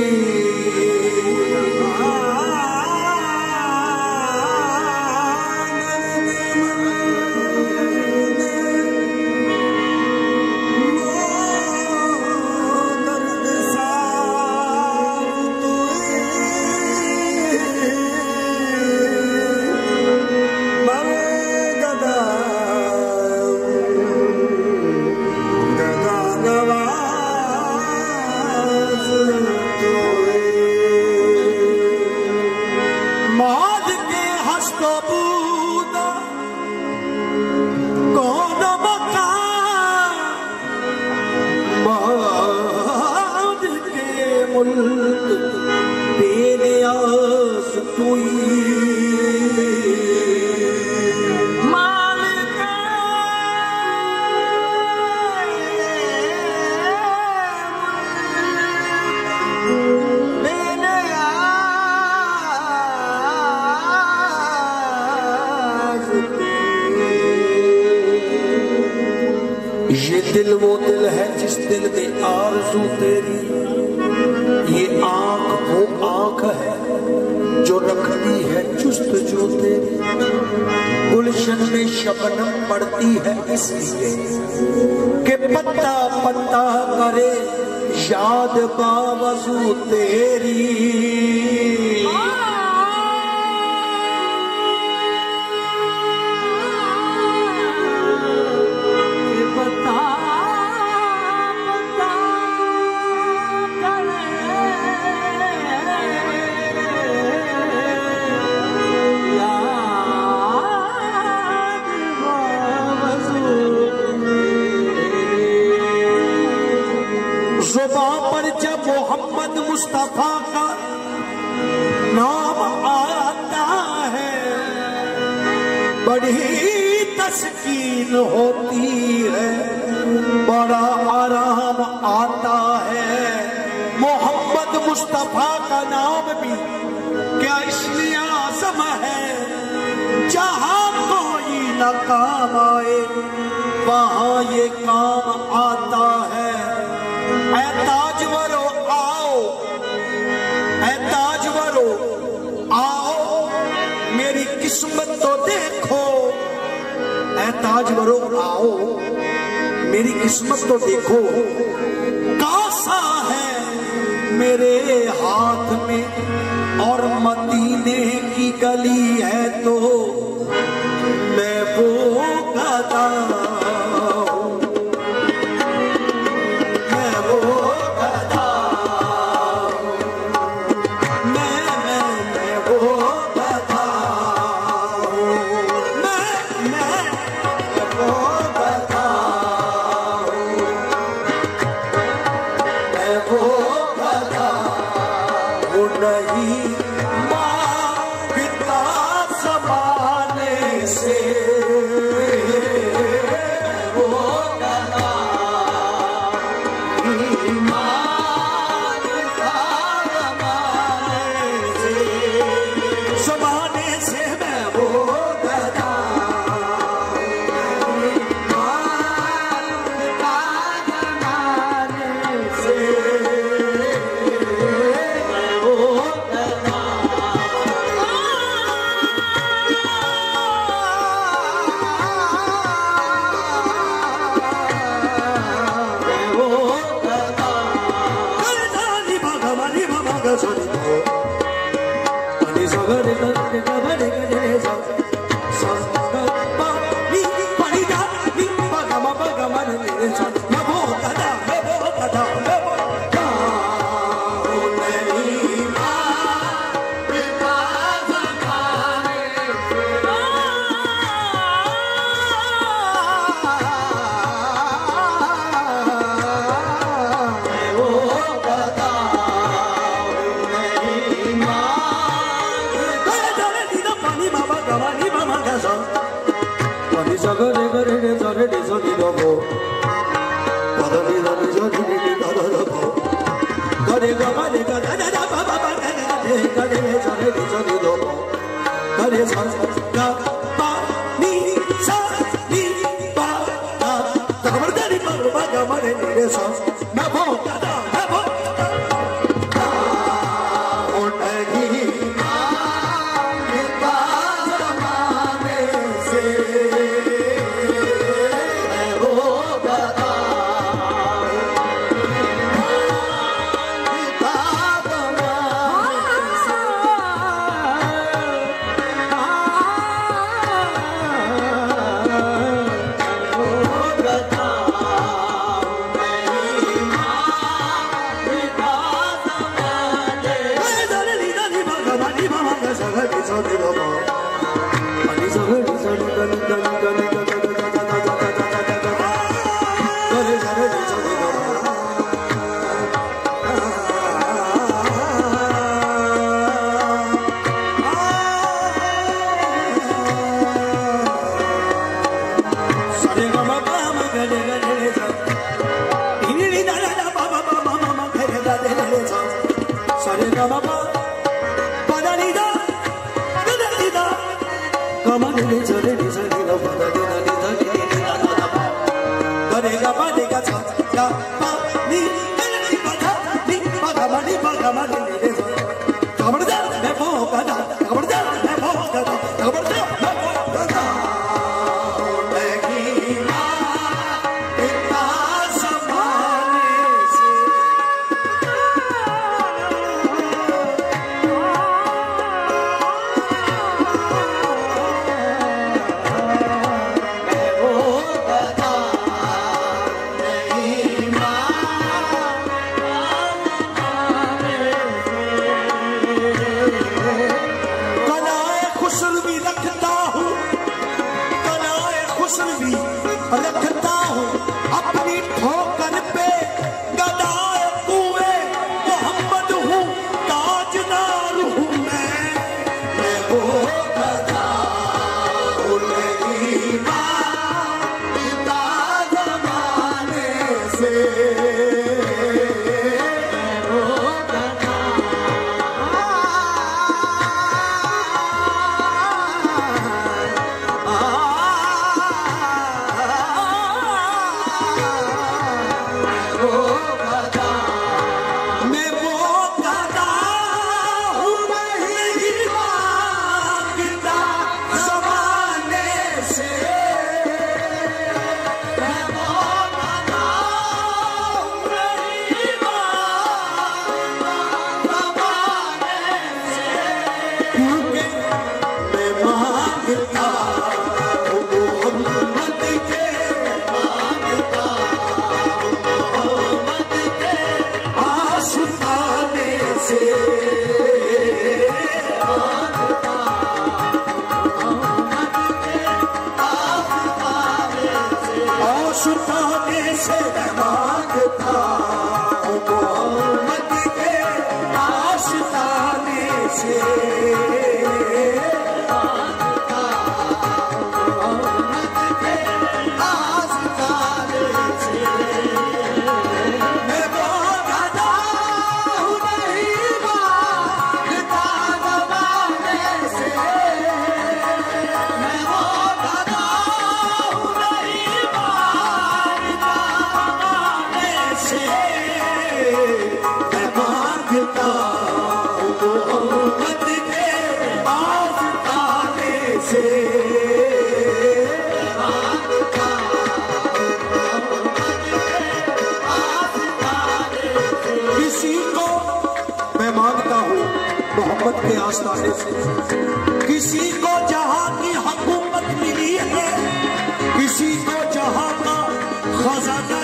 ये दिल वो दिल है जिस दिल में आरज़ू तेरी, ये आँख वो आँख है जो रखती है चुस्त जो तेरी। गुलशन में शबनम पड़ती है इसलिए कि पत्ता पत्ता करे याद बावजू तेरी। ज़ुबां पर जब मोहम्मद मुस्तफा का नाम आता है बड़ी तस्कीन होती है, बड़ा आराम आता है। मोहम्मद मुस्तफा का नाम भी क्या इसलिए आज़म है, जहाँ कोई न काम आए वहाँ ये काम आता है। ऐ ताजवरो आओ, ऐ ताजवरो आओ, मेरी किस्मत तो देखो। ऐ ताजवरो आओ, मेरी किस्मत तो देखो। कासा है मेरे हाथ में और मदीने की गली है तो मैं वो गदा नहीं मांगता ज़माने से। मेरे साथ मैं वो गधा मैं वो गधा मैं वो के आस्ताने से किसी को जहां की हुकूमत मिली है, किसी को जहां का खजाना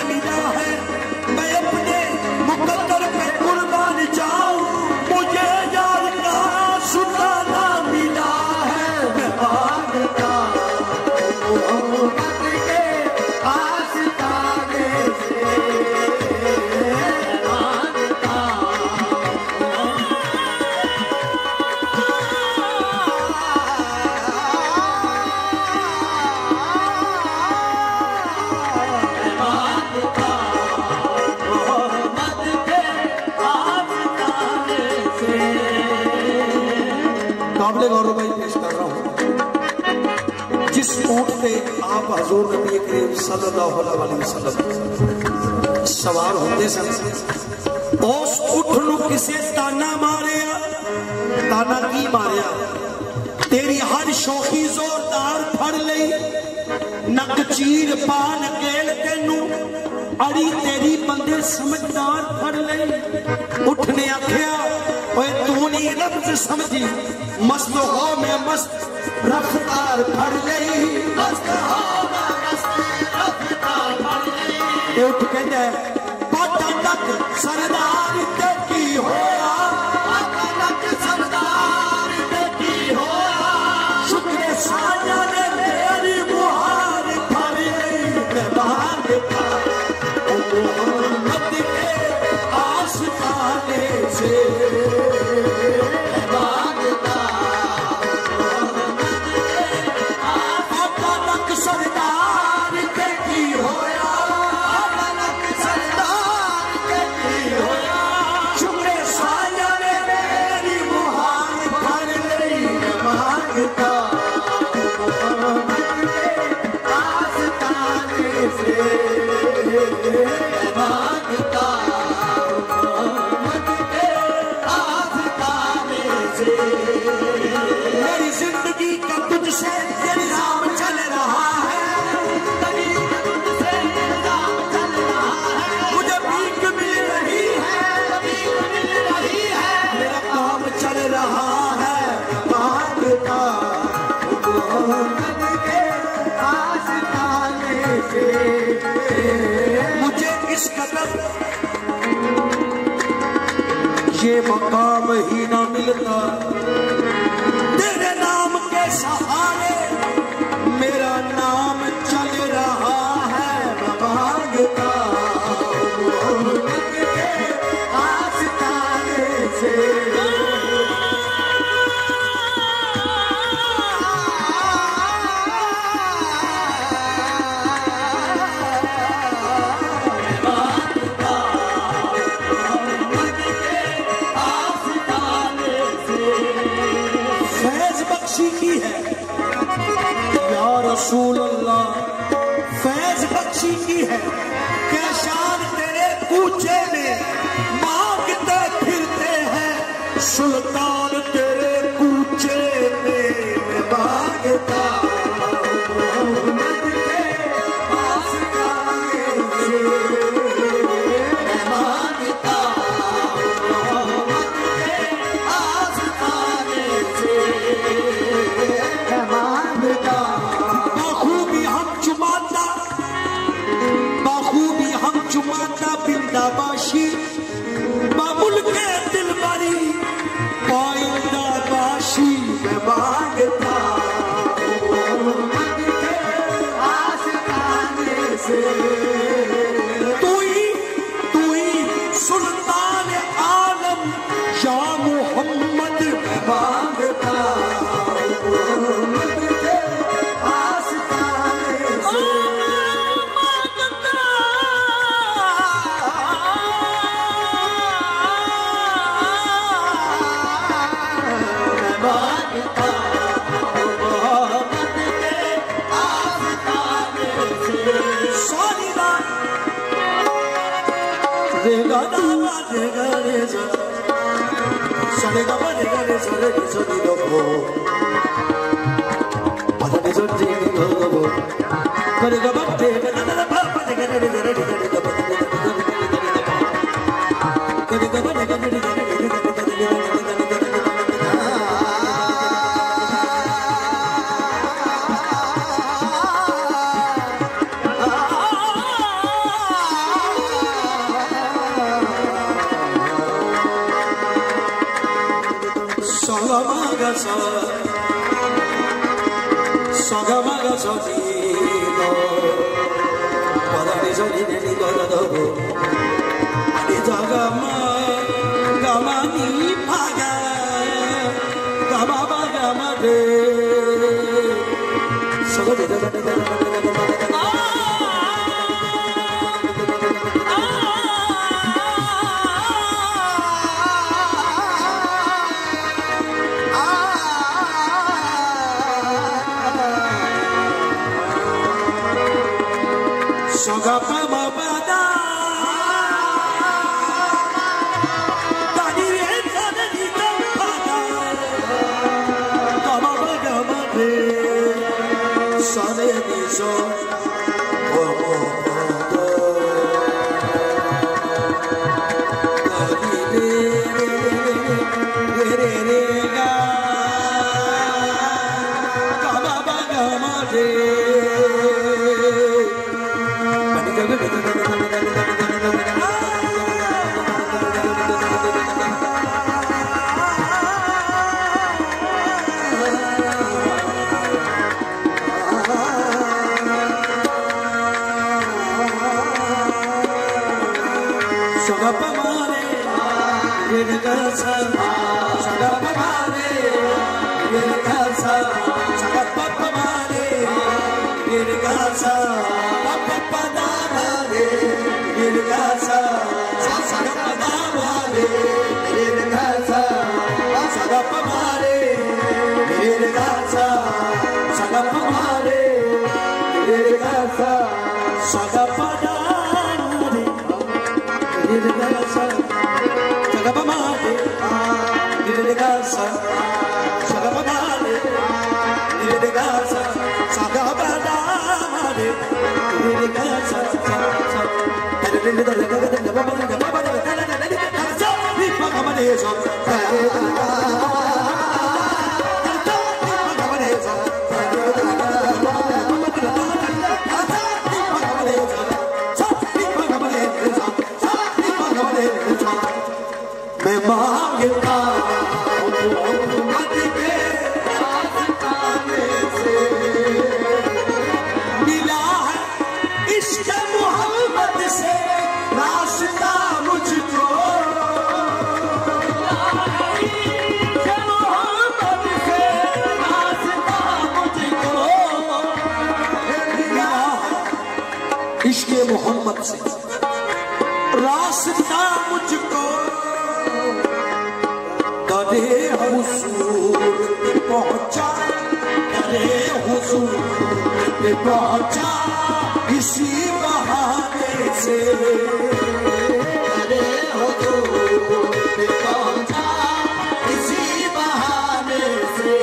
ऊंट पे आप हजूर नबी करीम सल्लल्लाहु अलैहि वसल्लम सवार होते सन। उस ऊंट नूं किसे ताना मारिया, ताना की मारिया, तेरी हर शौखी जोरदार फड़ लई, नक चीर पा नकेल तेनू, अड़ी तेरी बंदे समझदार फड़ लई। ऊंट ने आख्या ओए तू नहीं लफ्ज समझी, मस्त हो मैं मस्त रफ्तार फड़ लई, मस्त हो मैं मस्त रफ्तार फड़ लई। ऊंट कहता है पाटा तक सरदार ते की होया, पाटा तक सरदार ते की होया, शुक्र साया ने मेरी मुहार फड़ लई, मैं भागता मोहम्मद के आस्ताने से, भागता सरदार के की होया, सरदार के की होया, शुक्र साया ने मेरी मुहार फड़ लई, भागता आस्ताने से, भागता आस्ताने से। मेरी जिंदगी का तुझसे इल्जाम चल रहा है, मुझे भीख मिल रही है, मेरा काम चल रहा है, भागता मोहम्मद के आस्ताने से। मुझे इस कदर ये मकाम ही ना मिलता, तेरे नाम के सहारे मेरा नाम चल रहा है, भागता मोहम्मद के आस्ताने से। की है या रसूल अल्लाह, फैज बख्शी की है के शान तेरे कूचे में मांगते फिरते हैं, सुल्तान तेरे कूचे में मांगता मोहम्मद के आस्ताने से, मांगता मोहम्मद के आस्ताने से। बाखूबी हम चुमाता बिंदाबाशी, बाबुल के दिल बरी पाइंदा बाशी, मैं मांगता मोहम्मद के आस्ताने से। तू ही सुल्तान आलम या मोहम्मद, मैं मांगता मोहम्मद के आस्ताने से। इश्क़े मोहम्मद से रास्ता मुझको करे हुजूर पे पहुंचा, करे हुजूर पे पहुंचा इसी बहाने से, करे हुजूर पे पहुंचा इसी बहाने से।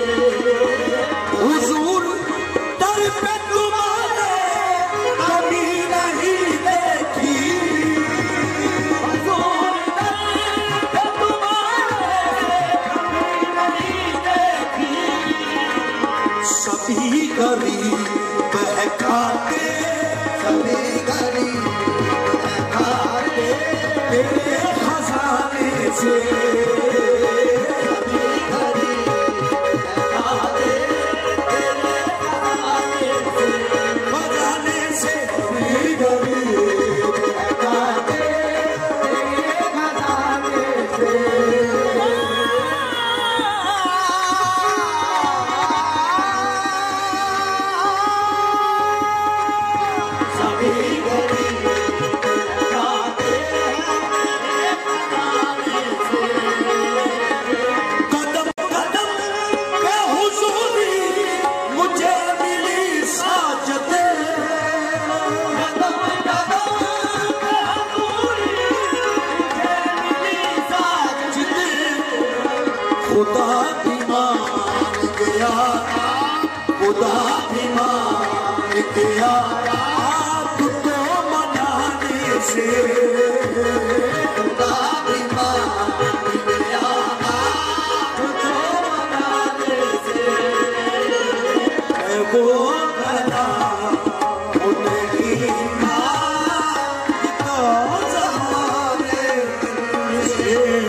हुजूर दर पे तुम्हारे कभी नहीं देखी, हुजूर दर पे तुम्हारे कभी नहीं देखी। सभी गरीब बहकाते, सभी गरीब बहकाते तेरे खजाने से, सभी गरीब बहकाते तेरे खजाने से, खजाने से सभी गरीब बहकाते तेरे खजाने से। खुदा भी मान गया, खुदा भी मान गया आपको मनाने से, खुदा भी मान गया आपको मनाने से। वो गला वो नहीं तो ज़माने से।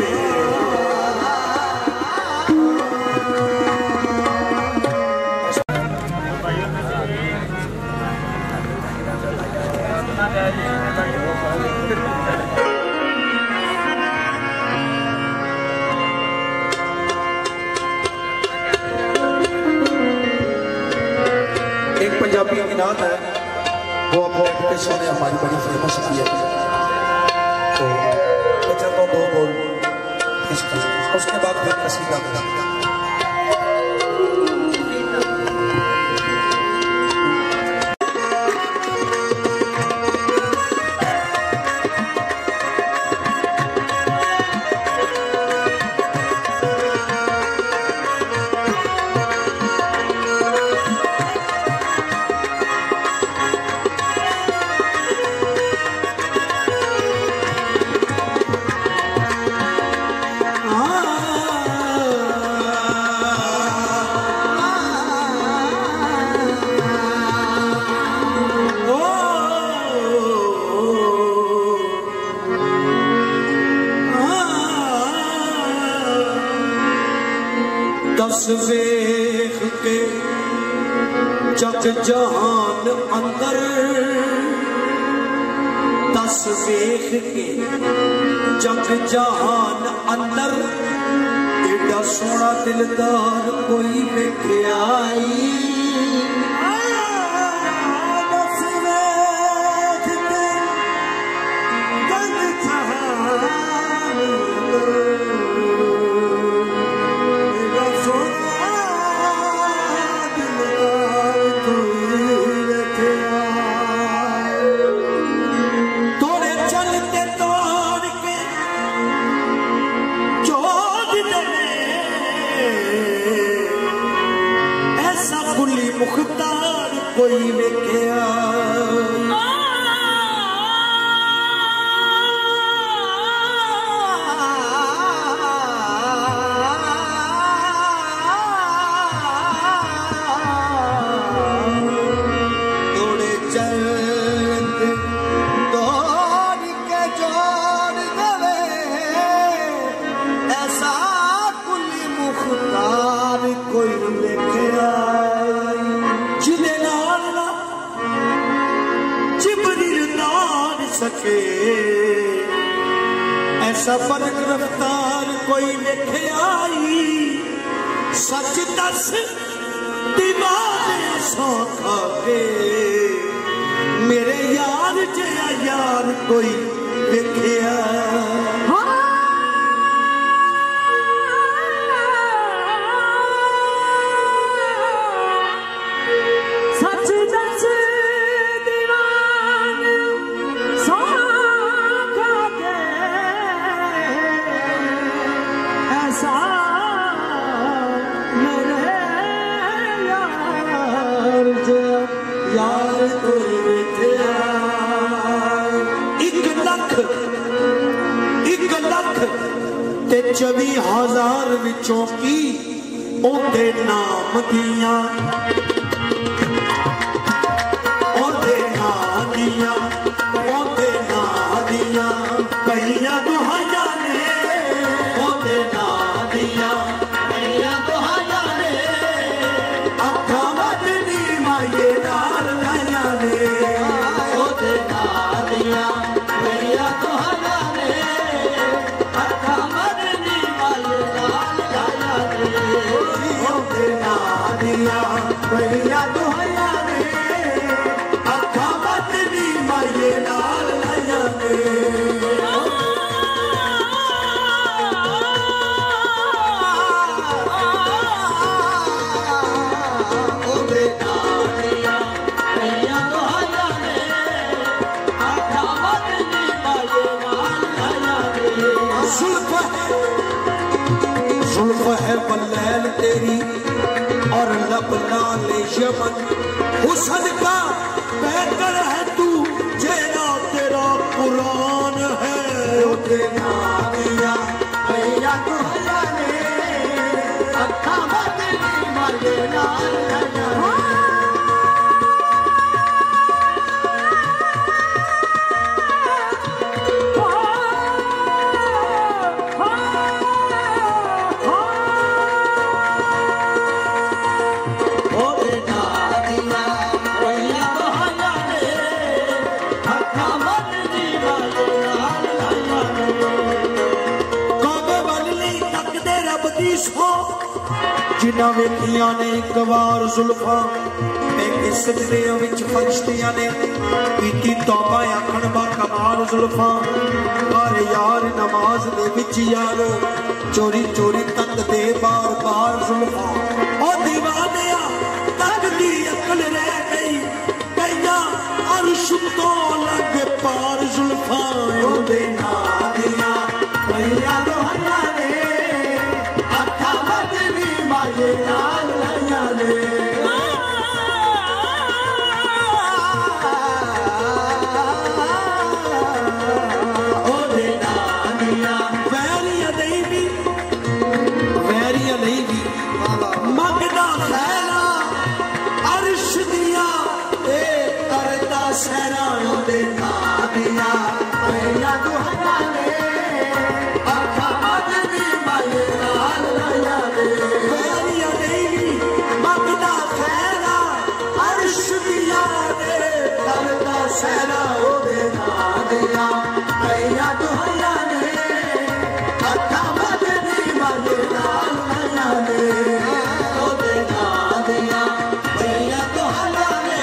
एक पंजाबी की नात है, वो अपने पेशे में हमारी बड़ी फेमस की है, तो मैं चाहता हूँ दो बोल उसके बाद फिर कसीदा बना। दस वेख के जग जहान अंदर, दस वेख के जग जहान अंदर, एडा सोना दिलदार कोई वेख्या आई। दस वेख के जग जहान मुख्तार कोई वेख्या। तोड़े चलते दौड़ के जोड़ गवे, ऐसा कुली मुख्तार कोई वेख्या। सके ऐसा बरक रफ्तार कोई वेख्या आई। सच दस दीवाने सौखा के मेरे यार जया यार कोई वेख्या। ते 24,000 विचों की ओदे नाम दिया, ओदे नाम दिया, ओदे नाम दिया कहिया दुहाया ने, ओदे नाम दिया कहिया दुहाया ने। अखा वदनी माये नाल लाया ने, ओदे नाम दिया कहिया दुहाया ने। अखा वदनी माये नाल लाया ने, ओदे नाम दिया कहिया दुहाया ने। अखा वदनी माये नाल लाया ने। जुल्फ है बल्लैल तेरी और लब लाल यमन, हुस्न का बेहतर है तू जेना तेरा कुरान है। ओदे नाम दिया भैया दुहाया ने, अखा वदनी माये नाल लाया ने। जिन्ना वेखिया ने एक बार जुल्फा सजदे विच फरिश्तियां ने कीती तौबा आखण बा कमाल जुल्फा। पर यार नमाज दे विच यारो चोरी चोरी तक दे बार बार जुल्फा। ओ दीवानिया तक दी अकल रह गई कईया अर्श तो लग पार जुल्फा। ओदे नाम दिया भैया दुहाया ने, अखा वदनी माये नाल लाया ने। मंगदा खैरा अर्श दिया करता सहरा। दिया भैया दुहैया ने अखा बदनी वाले नाल नया ने ओ देना दिया भैया दुहैया ने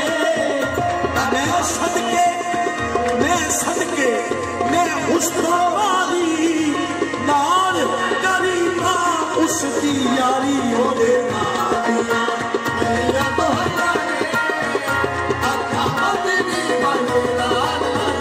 मैं सदके मैं हुस्न वाली नाल करीमा उसकी यारी हो देना दिया भैया दुहैया ने अखा बदनी वाले नाल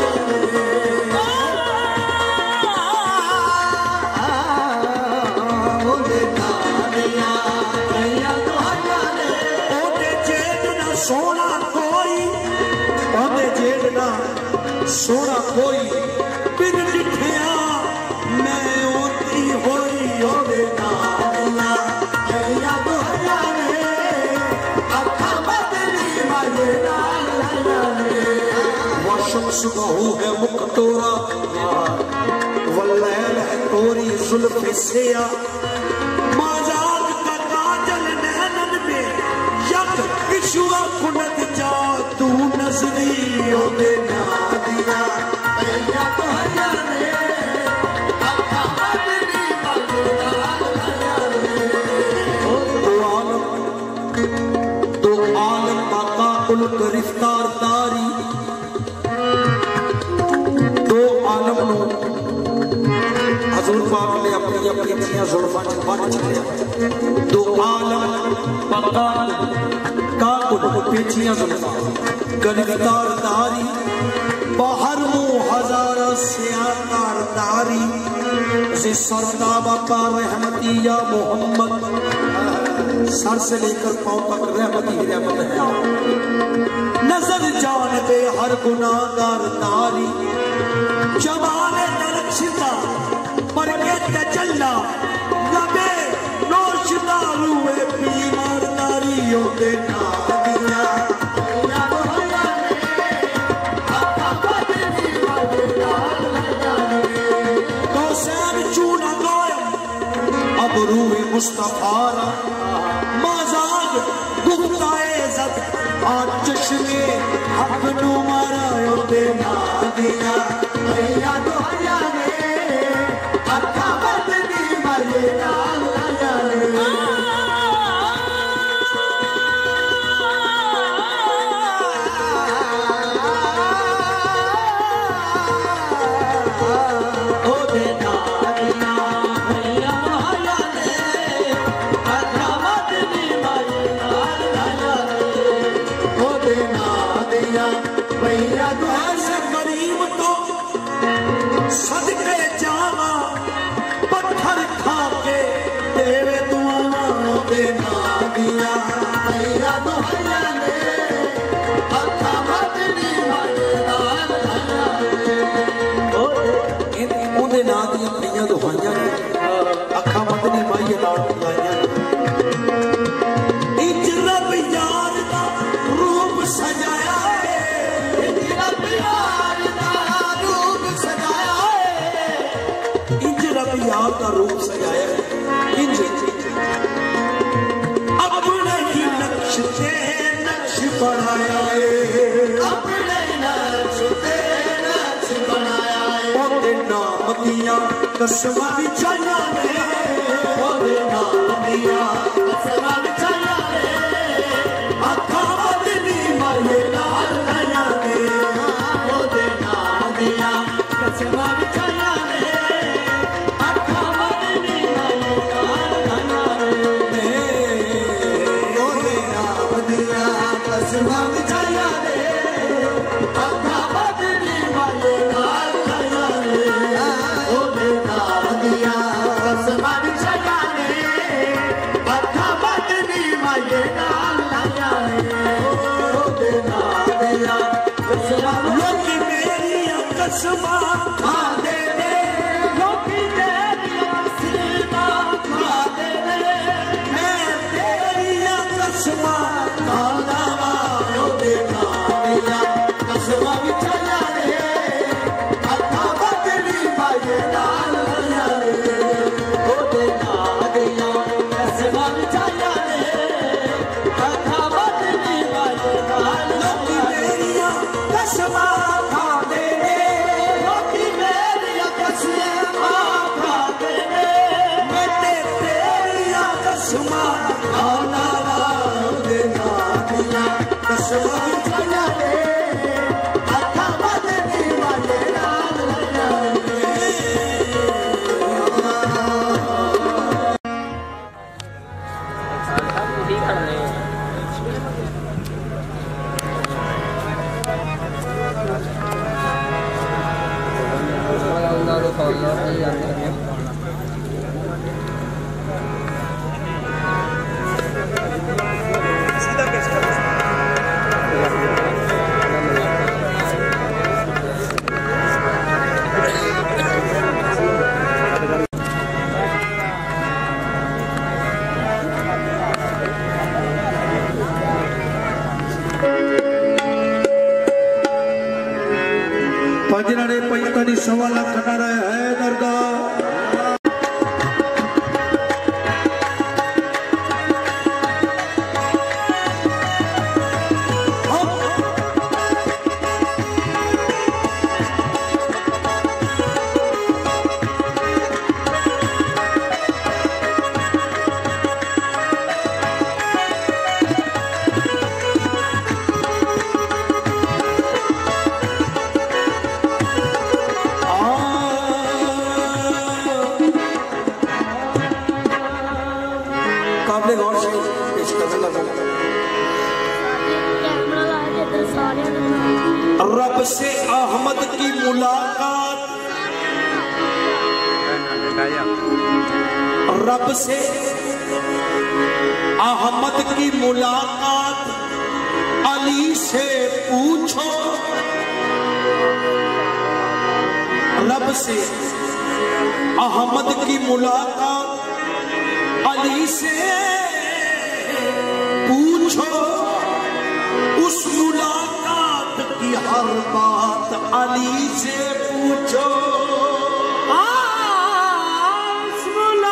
सोना कोई ओदे जेड़ना सोना कोई बिन लिखिया मैं ओती होई ओदे नाला भैया दुहैया ने अखा बदनी वाले नाला ने वो शख्स बहू है मुकतोरा वल्लैल है तोरी जुल्फ सिया मजाक का काजल नैनन में यक किशुआ कुनत जा तू नजरी ओदे ना दिया भैया दुहैया ने अखा बदनी वाले नाला तो आलम आका कुल गिरफ्तार तारी दो आलम नो हजूर पाक ने अपनी अपनी छिया जुल्फां च बन छड़िया दो आलम आका काकुल पेचियां जुल्फां गिरफ्तार तारी बाहर मुंह हजारा सियाकार तारी से सरदा बापा रहमती या मोहम्मद सर से लेकर पांव तक रहमती ही रहमत है नजर जान पे हर गुनाहगार तारी जमाने नरक्षिता पर के चलना लबे नौशदा रुए बीमार तारी होते ना दिया भैया दुहैया ने अखा बदनी वाले नाला तो सैन चूना गोयम अब रूह मुस्तफारा मजाक गुफ्ताए जब आज चश्मे हक नु मारा होते ना दिया भैया दुहैया ने अखा बदनी वाले नाला ओ देना दिया भैया दुहैया ने अखा बदनी वाले नाला ओ देना दिया भैया दुहैया करीम तो सदके जावा पत्थर खा के तेरे दुआओं देना दिया भैया दुहैया ने अखा बदनी वाले नाला ओदे ना दिया भैया दुहैया ने अखा बदनी वाले नाला इंज रब यार दा रूप सजाया है इंज रब यार दा रूप सजाया है इंज रब यार का रूप सजाया है इंज अपने ही नक्श ते नक्श बनाया है अपने नक्श ते नक्श बनाया है ओदे नाम दिया कसमां विछाया ने ओदे नाम दिया कसमां विछाया ने अखा बदनी वाले नाला ने ओदे नाम दिया कसमां विछाया ने अखा बदनी वाले नाला ने ओदे नाम दिया कसमां विछाया ने अखा बदनी वाले नाला ने ओदे नाम दिया कसमां विछाया ने अखा बदनी वाले नाला ने ओदे नाम दिया कसमां लोग मेरी कसमां खा दे लोग तेरी कसमां खा दे मैं तेरी कसमां खा लावा ओदे नाम दिया कसमां विछाया ने अखा बदनी वाले नाला ने ओदे नाम दिया कसमां विछाया ने अखा बदनी वाले नाला लोग मेरी कसमां खा दे पंजनारे पंजनी सवाल करना रहे है दरगाह रब से अहमद की मुलाकात, रब से अहमद की मुलाकात अली से पूछो, रब से अहमद की मुलाकात अली से पूछो, उस मुलाकात की हर बात अली से पूछो। उस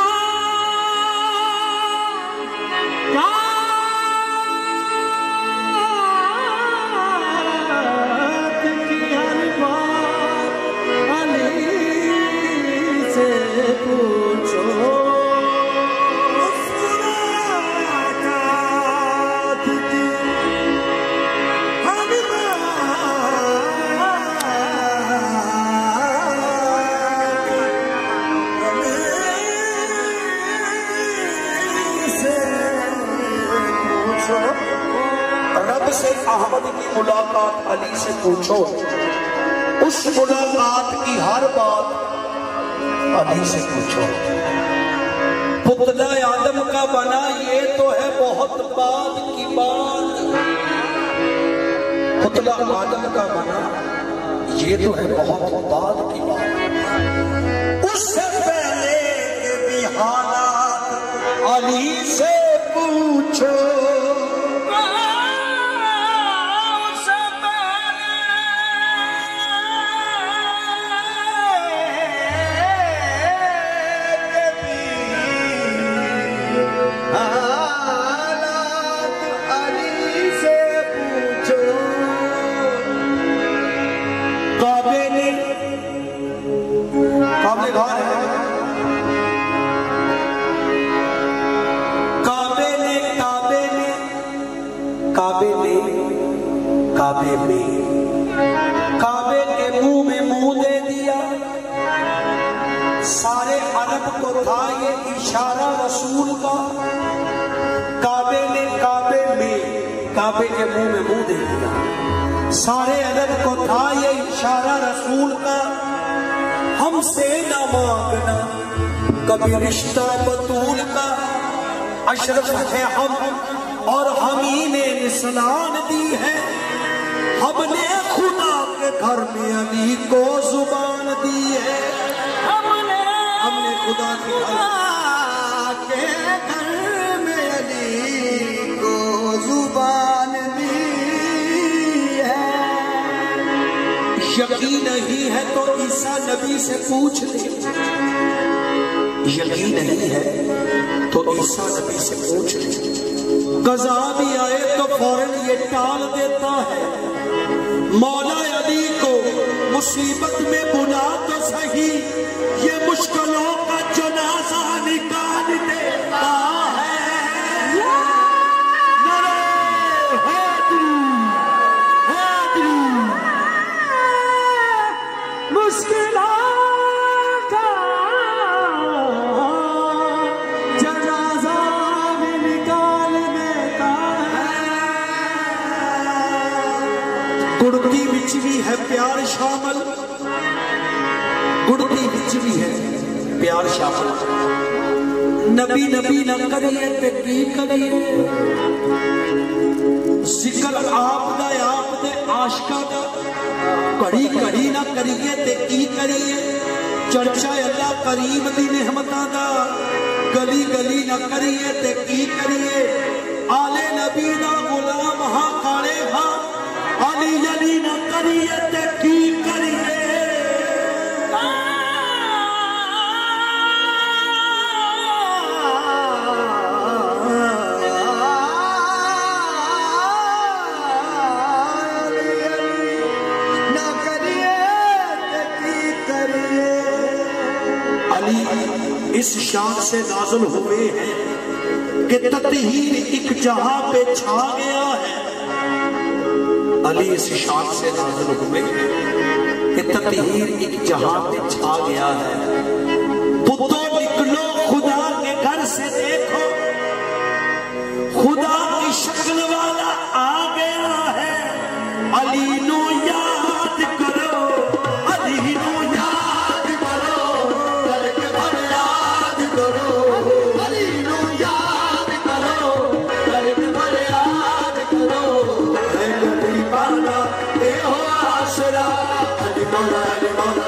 मुलाकात की हर बात अली से पूछो। रब से अहमद की मुलाकात अली से पूछो, उस मुलाकात की हर बात अली से पूछो। पुतला आदम का बना ये तो है बहुत बाद की बात, पुतला आदम का बना ये तो है बहुत बाद की बात। उससे पहले के भी हालात अली से पूछो। काबे के मुंह में मुंह दे दिया, सारे अरब को था ये इशारा रसूल का। काबे ने काबे के मुंह में मुंह दे दिया, सारे अरब को था ये इशारा रसूल का। हमसे न मांगना कभी रिश्ता बतूल का, अशरफ है हम और हम ही ने निशान दी है। हमने खुदा के घर में अली को जुबान दी है, हमने खुदा के घर में अली को जुबान दी है। यकीन नहीं है तो ईसा नबी से पूछ ले, यकीन नहीं है तो ईसा नबी से पूछ ले। कज़ा भी आए तो फौरन ये टाल देता है, मौला अली को मुसीबत में बुला तो सही, ये मुश्किलों का जनाजा निकाल देता है। मुश्किलों का जनाजा भी निकाल देता है। कुर्ती बिच भी है प्यार शामिल, कुर्ती च भी है प्यार शामिल। नबी नबी न करिए ते की करिए, जिक्र आप दा आप दे आशिका दा घड़ी घड़ी ना करिए ते की करिए। चर्चा अल्लाह करीम दी नेहमतां दा गली गली ना करिए ते की करिए। आले नबी दा गुलाम हां काले हां, अली अली ना करिए ते की करिए। इस शान से नाजुल हुए हैं कि तत्हीर एक जहां पे छा गया है। अली इस शान से नाजुल हुए हैं कि तत्हीर एक जहां पे छा गया है। पुत्रो निकलो खुदा के घर से देखो, खुदा की शक्ल वाला आ गया है। अली नो याद करो, अली नो याद करो, करके भर याद करो। अली नो याद करो, करके भर याद करो। अली बाला ए हो आसरा, अली मौला अली मौला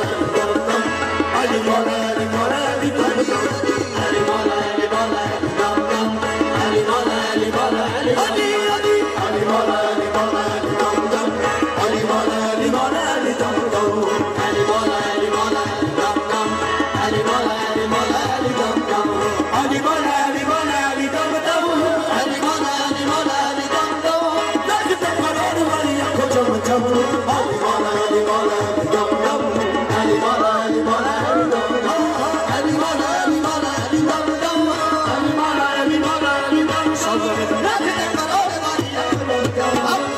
अली मौला अली मौला अली मौला अली मौला अली मौला अली मौला अली मौला अली अली अली अली मौला अली मौला अली दम दम अली मौला अली मौला अली दम दम अली मौला अली मौला अली दम दम अली मौला अली मौला अली दम दम अली मौला अली मौला अली दम दम अली मौला अली मौला अली दम दम। लगते करोड़ वाली आंखों चम चम, अली मौला अली मौला अली दम दम अली मौला अली मौला अली दम दम अली मौला अली मौला अली दम दम अली मौला अली मौला अली दम सब। लगते करोड़ वाली आंखों चम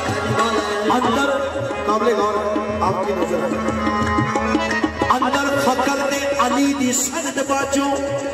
अंदर काबिल गौर आपकी नजर है। अंदर फकर ने अली दी सनद बाजो,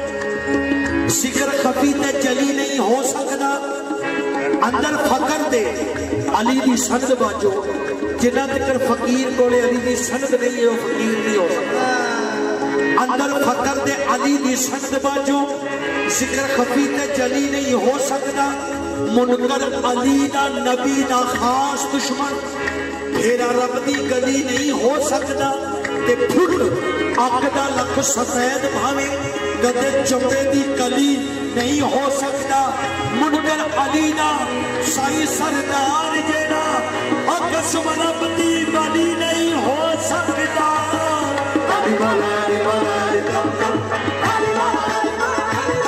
जिक्र खफी ते जली नहीं हो सकता। अंदर फकर दे अली दी सनद बाजो, जिन्ना तक फकीर कोले अली दी सनद नहीं है वो फकीर नहीं हो सकता। अंदर फकर दे अली दी सनद बाजो, जिक्र खफी ते जली नहीं हो सकता। मुनकर अली दा नबी दा खास दुश्मन, फेरा रब दी गली नहीं हो सकता। ते फुट अग दा लख सफेद भावे, गदे चमड़े दी कली नहीं हो सकता। मुनकर अली दा साई सरदार जेड़ा अकस्म रब दी गली नहीं हो सकता। अली मौला अली मौला अली दम दम अली मौला अली मौला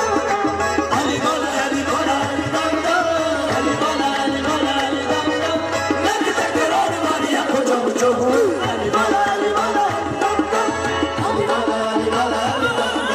अली मौला अली मौला अली दम दम अली मौला अली मौला अली दम दम। लगते करोड़ वाली आंखों चम चम, अली मौला अली मौला अली दम दम अली मौला अली मौला अली दम दम।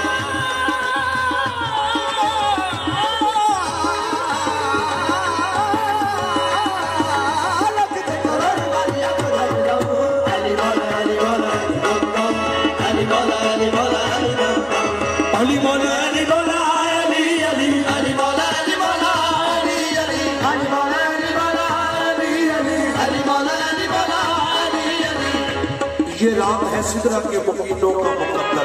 लगते करोड़ वाली आंखों चम चम, अली मौला अली मौला अली दम दम अली मौला अली मौला अली दम दम अली मौला अली मौला अली अली अली मौला अली मौला अली अली अली मौला अली मौला अली अली अली मौला अली मौला अली अली। ये रात है सिदरा के मुकीनों का मुकद्दर,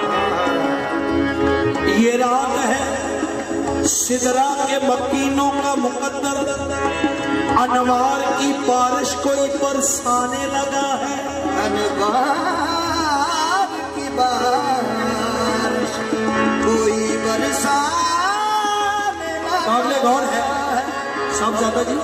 ये रात है सिदरा के मकीनों का मुकद्दर। अनवार की बारिश कोई बरसाने लगा है, अनवार की बारिश कोई बरसाने लगा। काबिल गौर है सब ज्यादा जी।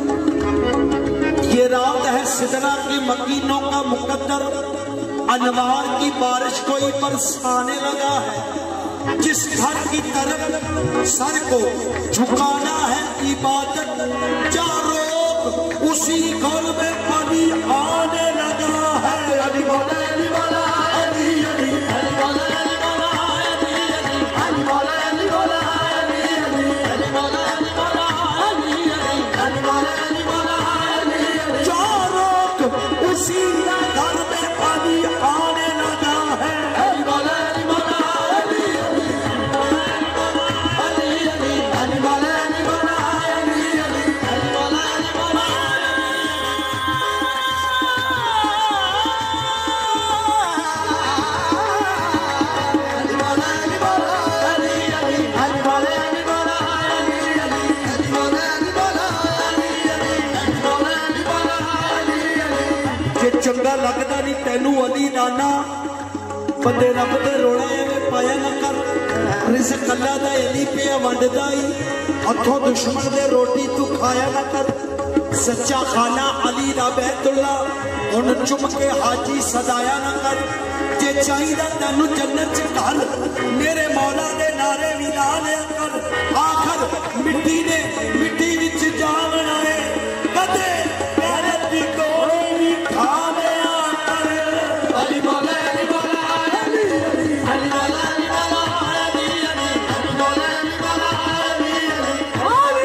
ये रात है सिदरा के मकीनों का मुकद्दर, अनवार की बारिश कोई बरसाने लगा है। जिस घर की तरफ सर को झुकाना है इबादत, चारों उसी घर में पानी आने लगा है। अली मौला अली मौला अली अली अली मौला अली मौला अली अली अली मौला अली मौला अली अली अली मौला अली मौला अली अली अली मौला अली मौला अली अली। चारों उसी घर में पानी आने लगा है। अली मौला अली मौला अली अली अली अली अली मौला अली मौला अली अली अली मौला अली मौला। अली नाना बंदे रब दे रोने एवें पाया ना कर रिज़्क अल्लाह दा अली पे वंडदा ही हथों दुश्मन दे रोटी तू खाया ना कर सच्चा खाना अली दा बैतुल्ला हुन चुम के हाजी सजाया ना कर जे चाहिदा तैनू जन्नत च घर मेरे मौला दे नारे भी ला लिया कर आखर मिट्टी ने मिट्टी विच जावना है कदे गैरत दी गोली भी खा लिया कर अली मौला अली मौला अली अली मौला अली मौला अली अली मौला अली मौला अली अली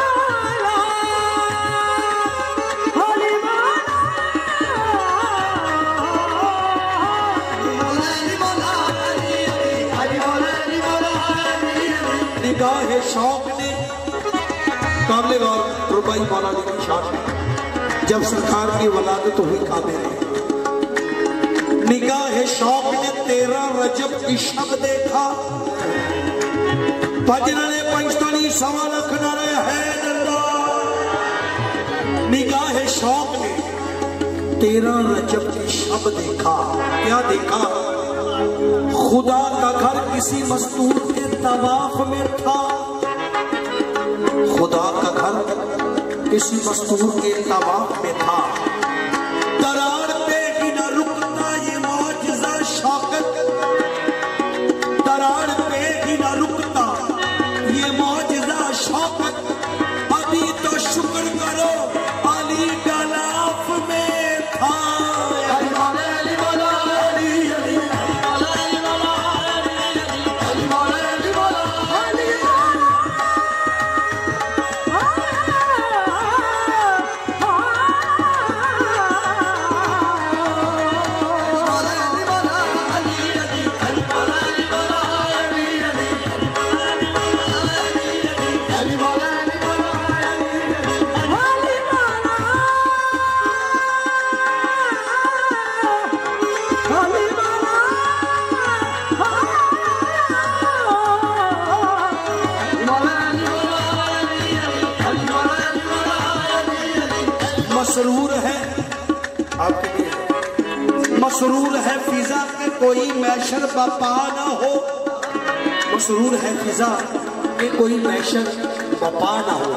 निगाहे शौक ने काबिल गौर रुबाई मौलाना की शान जब सरकार की वलादत हुई काबिल निगाहे शौक ने 13 रजब की शब देखा भजन ने पंचतनी सवा लख नारे है निगाहे शौक ने 13 रजब की शब देखा क्या देखा खुदा का घर किसी मस्तूर के तवाफ में था खुदा का घर किसी मस्तूर के तवाफ में था दरार पे ही न रुकता ये मौजज़ा शौकत दरार पे ही न रुकता ये मौजज़ा शौकत अभी तो शुक्र करो अली गलाफ में था मसरूर है आपके लिए मसरूर है फिजा के कोई मैशर बपा ना हो मसरूर है फिजा के कोई मैशर बपा ना हो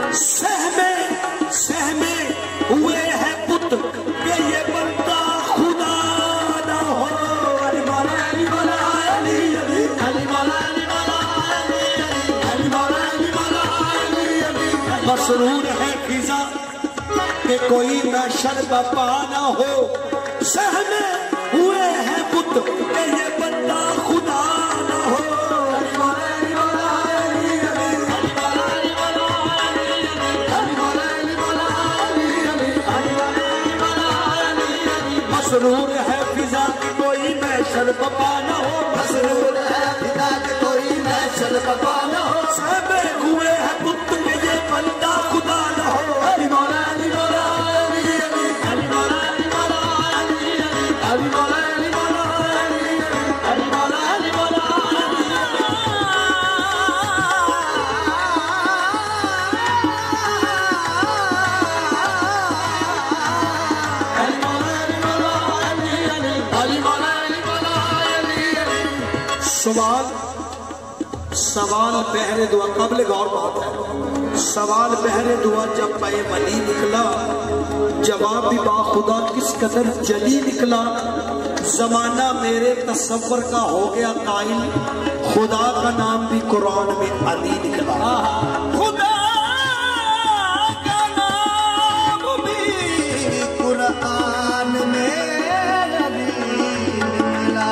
सहमे हुए है पुत के ये बंदा खुदा ना हो अली मौला अली मौला अली अली अली मौला अली मौला अली अली मौला अली मौला अली अली मसरूर है फिजा कि कोई मैशर बपा ना हो सहमे हुए हैं पुत कि ये बंदा खुदा ना हो मसरूर है फिजा कि कोई मैशर बपा ना हो मसरूर है फिजा कि कोई मैशर बपा ना हो सहमे हुए हैं पुत कि ये बंदा खुदा ना हो अली मौला अली मौला अली मौला अली मौला अली मौला अली मौला अली मौला अली मौला सवाल पहरे दुआ काबिल गौर बात है सवाल पहरे दुआ जब पे वली निकला जवाब भी बाखुदा किस कदर जली निकला जमाना मेरे तसव्वुर का हो गया कायल खुदा का नाम भी कुरान में अली निकला खुदा का नाम भी कुरान में अली निकला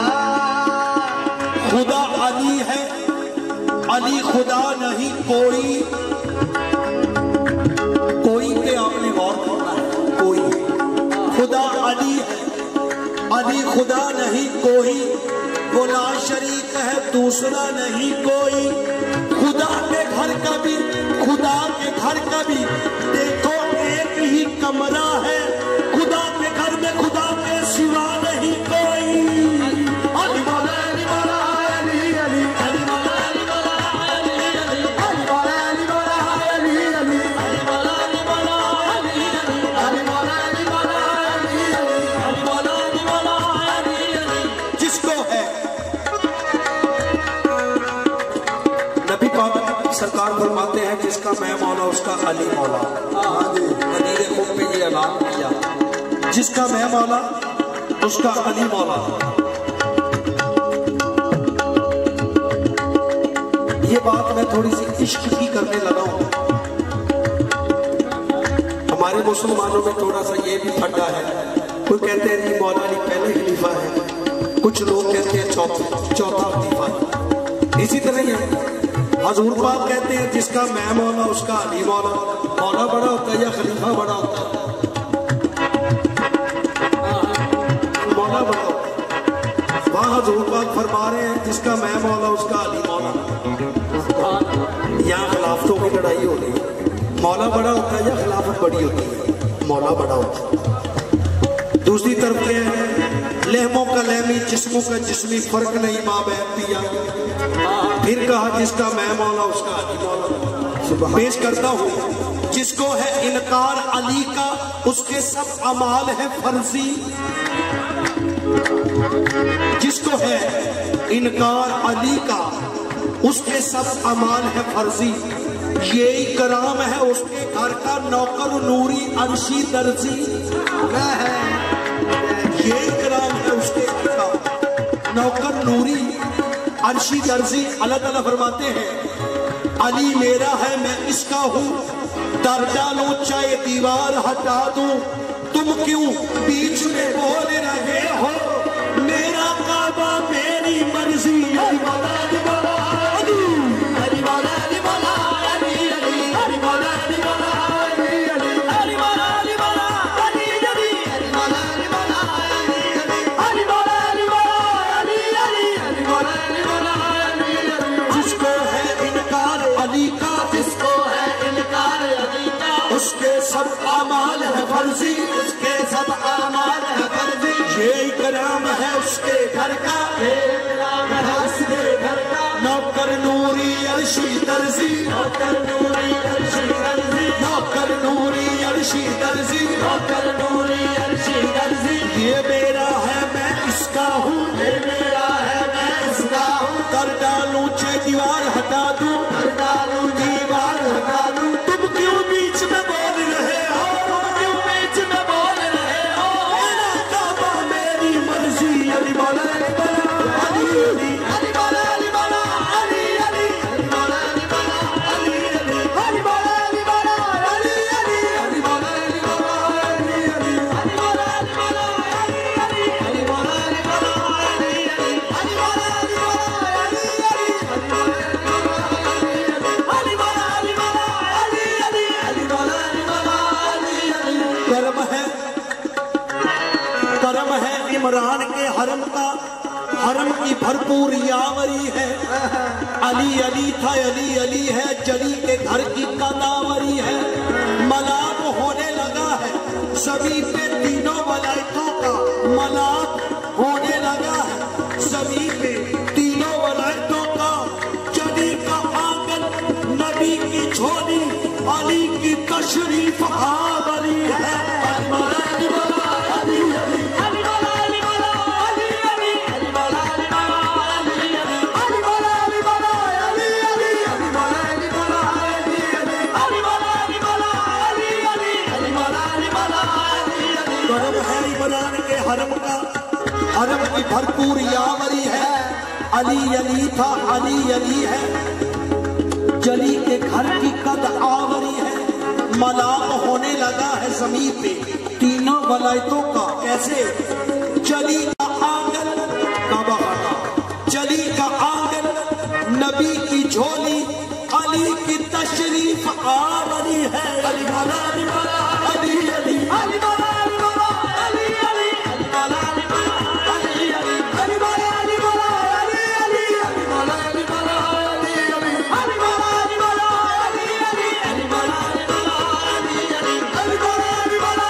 खुदा अली है अली खुदा नहीं कोई पे आपने गौर करना है कोई खुदा अली है अली खुदा नहीं कोई वो ला शरीक है दूसरा नहीं कोई खुदा के घर का भी देखो एक ही कमरा है खुदा के घर में खुदा के सिवा नहीं कोई अली मौला अली मौला अली अली अली मौला अली मौला अली अली अली मौला अली मौला अली अली अली मौला अली मौला अली अली अली मौला अली मौला अली अली अली मौला अली मौला मौला उसका अली मौला। कदीर खुद पे ये ऐलान किया, जिसका मैं मौला उसका अली मौला। ये बात मैं थोड़ी सी इश्क की करने लगा हूं। हमारे मुसलमानों में थोड़ा सा ये भी फटा है, कोई कहते हैं कि मौला अली पहले खलीफा है, कुछ लोग कहते हैं चौथा खलीफा है। इसी तरह ही हजूर पाक कहते हैं जिसका मैं मौला उसका अली मौला। मौला बड़ा होता है या खलीफा बड़ा होता है? मौला बड़ा होता है। वहां हजूर पाक फरमा रहे हैं जिसका मैं मौला उसका अली मौला। यहाँ खिलाफतों की लड़ाई हो रही है, मौला बड़ा होता है या खिलाफत बड़ी होती है? मौला बड़ा होता है। दूसरी तरफ क्या है, लहमों का लहमी जिस्मों का जिस्मी फर्क नहीं माँ बहन पिया। फिर कहा जिसका मैं मौला उसका अली मौला। पेश करता हूँ, जिसको है इनकार अली का उसके सब अमाल है फर्जी। जिसको है इनकार अली का उसके सब अमाल है फर्जी। ये कराम है उसके घर का नौकर नूरी अर्शी दर्जी। ये कराम है उसके घर का नौकर नूरी अर्शी दर्जी। अल्लाह ताला फरमाते हैं अली मेरा है मैं इसका हूँ, दर डालूं चाहे दीवार हटा दूं, तुम क्यों बीच में बोल रहे हो? मेरा काबा मेरी मर्जी। उसके सब आमाल है फर्जी। ये कराम है उसके घर का, उसके घर का नौकर नूरी अर्शी दर्जी। नौकर नूरी अर्शी दर्जी। नौकर नूरी अर्शी दर्जी। नौकर नूरी अर्शी दर्जी। ये मेरा है मैं इसका हूँ, ये मेरा है मैं इसका हूँ। कर डालूं चाहे दीवार हटा दूं, कर डालूं दीवार हटा दूं, तुम क्यों बीच में बोल रहे हो? अली मौला अली मौला अली अली अली मौला अली मौला अली अली अली मौला अली मौला अली अली अली मौला अली मौला अली अली अली मौला अली मौला अली अली अली मौला अली मौला अली अली अली मौला अली मौला अली अली अली मौला अली मौला अली अली अली मौला अली मौला अली मौला अली अली अली मौला अली मौला अली अली। करम है इमरान के हरम का, हरम की भरपूर यावरी है। अली अली था अली अली है, जली के घर की कदावरी है। मलाक होने लगा है सभी पे तीनों वलायतों का, मलाक होने लगा है सभी पे तीनों वलायतों का। जली का आंगन नबी की झोली, अली की तशरीफ आवरी है। हरम की भरपूर यावरी है। अली अली था अली अली है, जली के घर की कद आवरी है। मलाक होने लगा है ज़मीन पे तीनों वलायतों का। कैसे? जली का आंगन काबा खाना, जली का आंगन नबी की झोली, अली की तशरीफ आवरी है। अली मौला अली मौला अली अली अली मौला अली मौला अली अली अली मौला अली मौला अली अली अली मौला अली मौला अली अली अली मौला अली मौला अली अली अली मौला अली मौला अली अली अली मौला अली मौला अली अली अली मौला अली मौला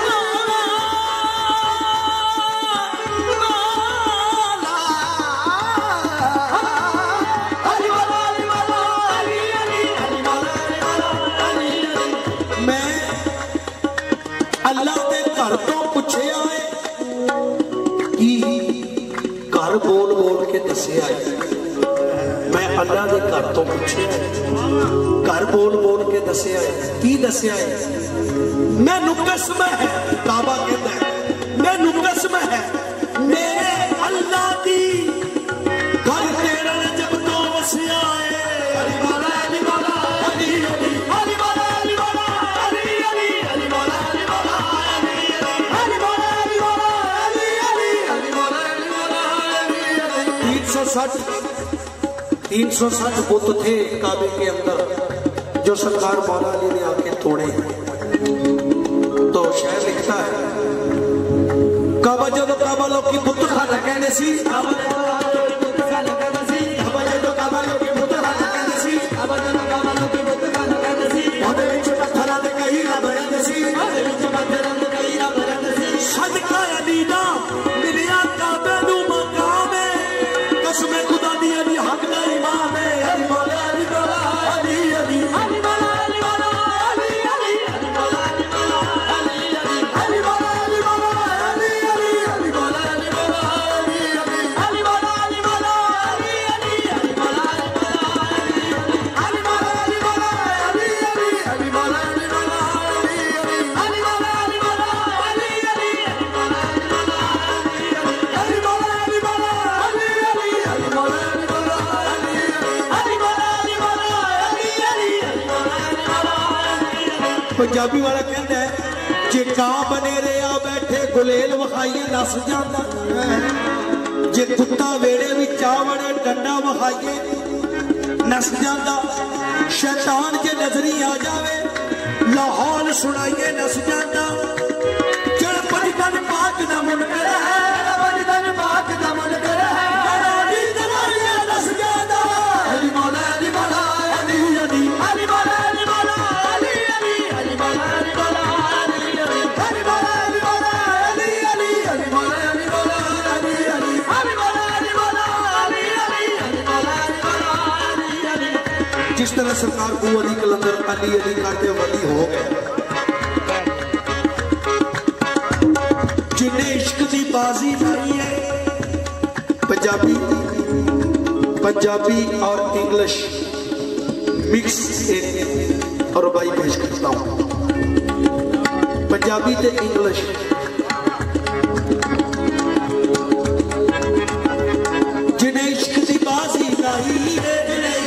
अल्लाह के घर तो पूछे आए कि घर बोल बोल के दसे आए। मैं अल्लाह के घर तो पूछे घर बोल बोल के दसिया की दसिया मैनू कसम है काबा कहता है मैनू कसम है मेरे अल्लाह की घर तेरा जब तो वसिया तीन सौ साठ बुत थे काबे के अंदर जो सरकार मौला अली ने आके तोड़े। तो शायर लिखता है काबा जो काबा लोग की बुत खाना कहने सी पंजाबी वाला कहता है जे कां बने रहा बैठे गुलेल वखाइए नस जाता जे कुत्ता वेड़े भी चावड़े डंडा वखाइए नस जाता शैतान जे नजरी आ जावे लाहौल सुनाइए नस जाता चल पटकन पाक ना मन कर है पटकन पाक ना मन कर है नस जाता अली मौला अली मौला अली अली अली मौला जिस तरह सरकार को अली कलंदर अली अली करते वली हो गए जिन्हें इश्क की बाजी लाई है। पंजाबी और इंग्लिश मिक्स एक और भाई पेश करता हूँ पंजाबी ते इंग्लिश जिन्हें इश्क की बाजी लाई है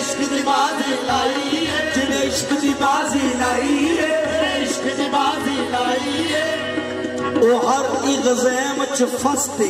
जिन्हें इश्क की बाजी लाई है इश्क की बाजी लाई है वो हर इग़्ज़ाम च फसते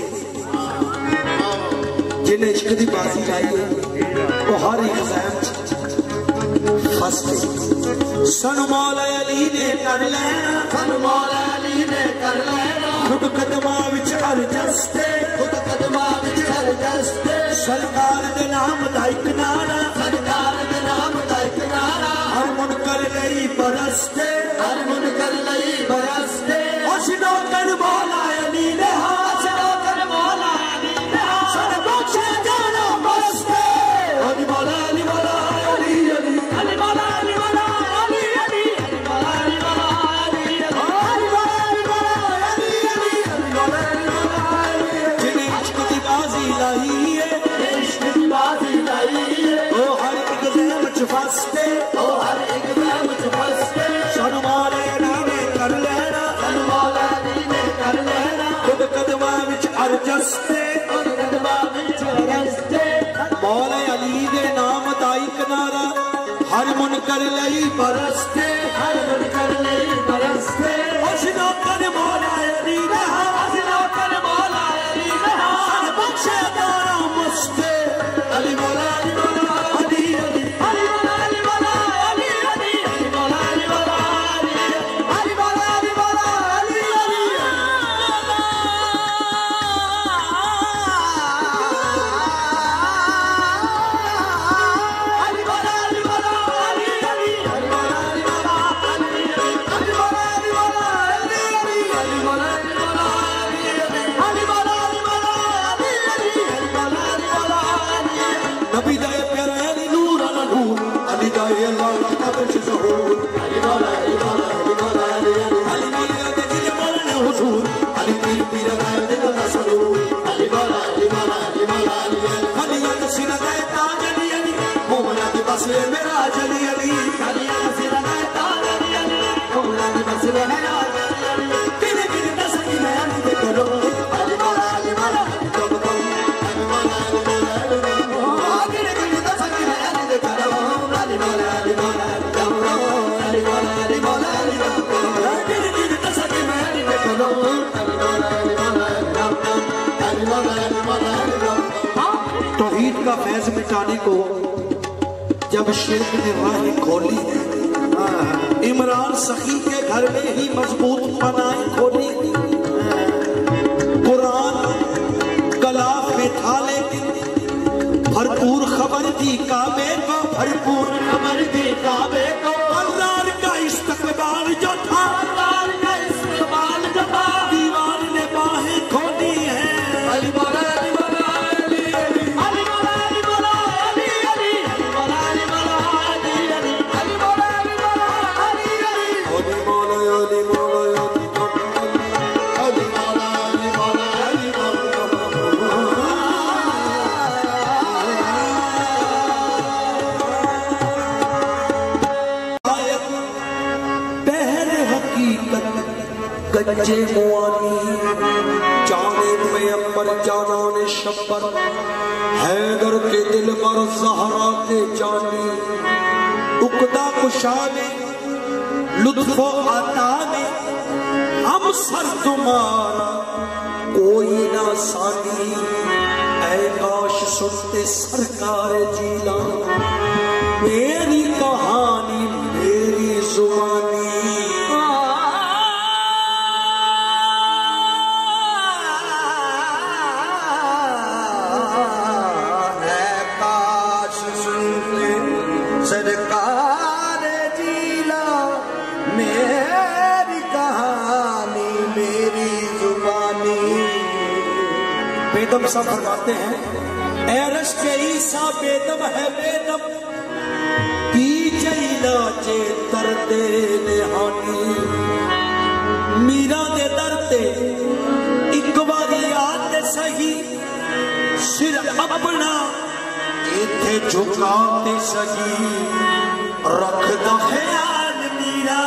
जिन्हें इश्क की बाजी लाई है वो हर इग़्ज़ाम च फसते सन मौला अली ने कर लेना सन मौला अली ने कर लेना खुद कदमां विच हर जस्ते खुद कदमां विच हर जस्ते सरकार दे नाम दा इक नारा सरकार दे नाम दा इक नारा हर मुनकर लई बरसते हर मुनकर लई बरसते हसनो कर मौला अली ने हसनो कर मौला अली ने सन बख्शे जाना मस्ते अली मौला अली मौला अली अली अली मौला अली मौला अली अली अली मौला अली मौला अली अली अली मौला अली अली अली मौला अली मौला जिन्हें इश्क की बाजी लाई है इश्क की बाजी लाई है ओ हर इग़्ज़ाम च फसते ओ हर इग़्ज़ाम च फसते सन मौला अली ने कर लेना सन मौला अली ने कर लेना खुद कदमां विच अरजस्ते खुद कदमां विच अरजस्ते मौला अली दे नाम दा इक नारा हर मुनकर लई बरसते हर मुनकर लई बरसते हसनो कर मौला अली ने हसनो कर मौला अली ने सन बख्शे दारा मस्ते अली मौला अली मौला अली अली अली मौला अली मौला अली अली अली मौला अली मौला अली अली मौला अली मौला अली अली अली मौला अली मौला अली अली अली मौला अली मौला अली अली मौला अली मौला अली अली अली मौला अली मौला अली अली मौला अली मौला अली अली अली मौला अली मौला नबी दा प्यारा अली नूर अला नूर अली दा अल्लाह का बख्श ज़हूर अली मौला अली मौला अली मौला अली अली मौला दे जिले मौला हुजूर अली पीर पीर गाय दे दा सरूर अली मौला अली मौला अली मौला अली अली अली सीना दे ताज अली अली तौहीद का फैज मिटाने को जब शिर्क ने राह खोली है, इमरान सखी के घर में ही मजबूत पनाह खोली। कुरान गलाफ में था लेकिन भरपूर खबर थी काबे को, भरपूर खबर थी काबे को। अल्लाह का इस्तकबाल जो था, अल्लाह का इस्तकबाल जो था, दीवार ने बाहें खोली है। अली मौला अली मौला अली अली अली मौला अली मौला अली अली अली मौला अली मौला अली अली अली मौला अली मौला अली अली अली मौला अली मौला अली मौला अली मौला अली कच्चे मुआनी जाने में अम्बर जाना ने शब्बर हैदर के दिल पर ज़हरा के जानी उकदा कुशाने लुत्फो आता में हम सर तुम्हारा कोई ना सानी। ऐ काश सुनते सरकार जीला मेरी कहानी मेरी जुबानी। सरकार जीला मेरी कहानी मेरी जुबानी। बेदम सा फरमाते हैं एरश के ईसा बेदम है बेदम पी जईना चे दर्दे नेहानी। मीरा दे दर्दे एक बारी याद सही सिर अपना इथे झुकाते सही रखदा ख्याल मीरा,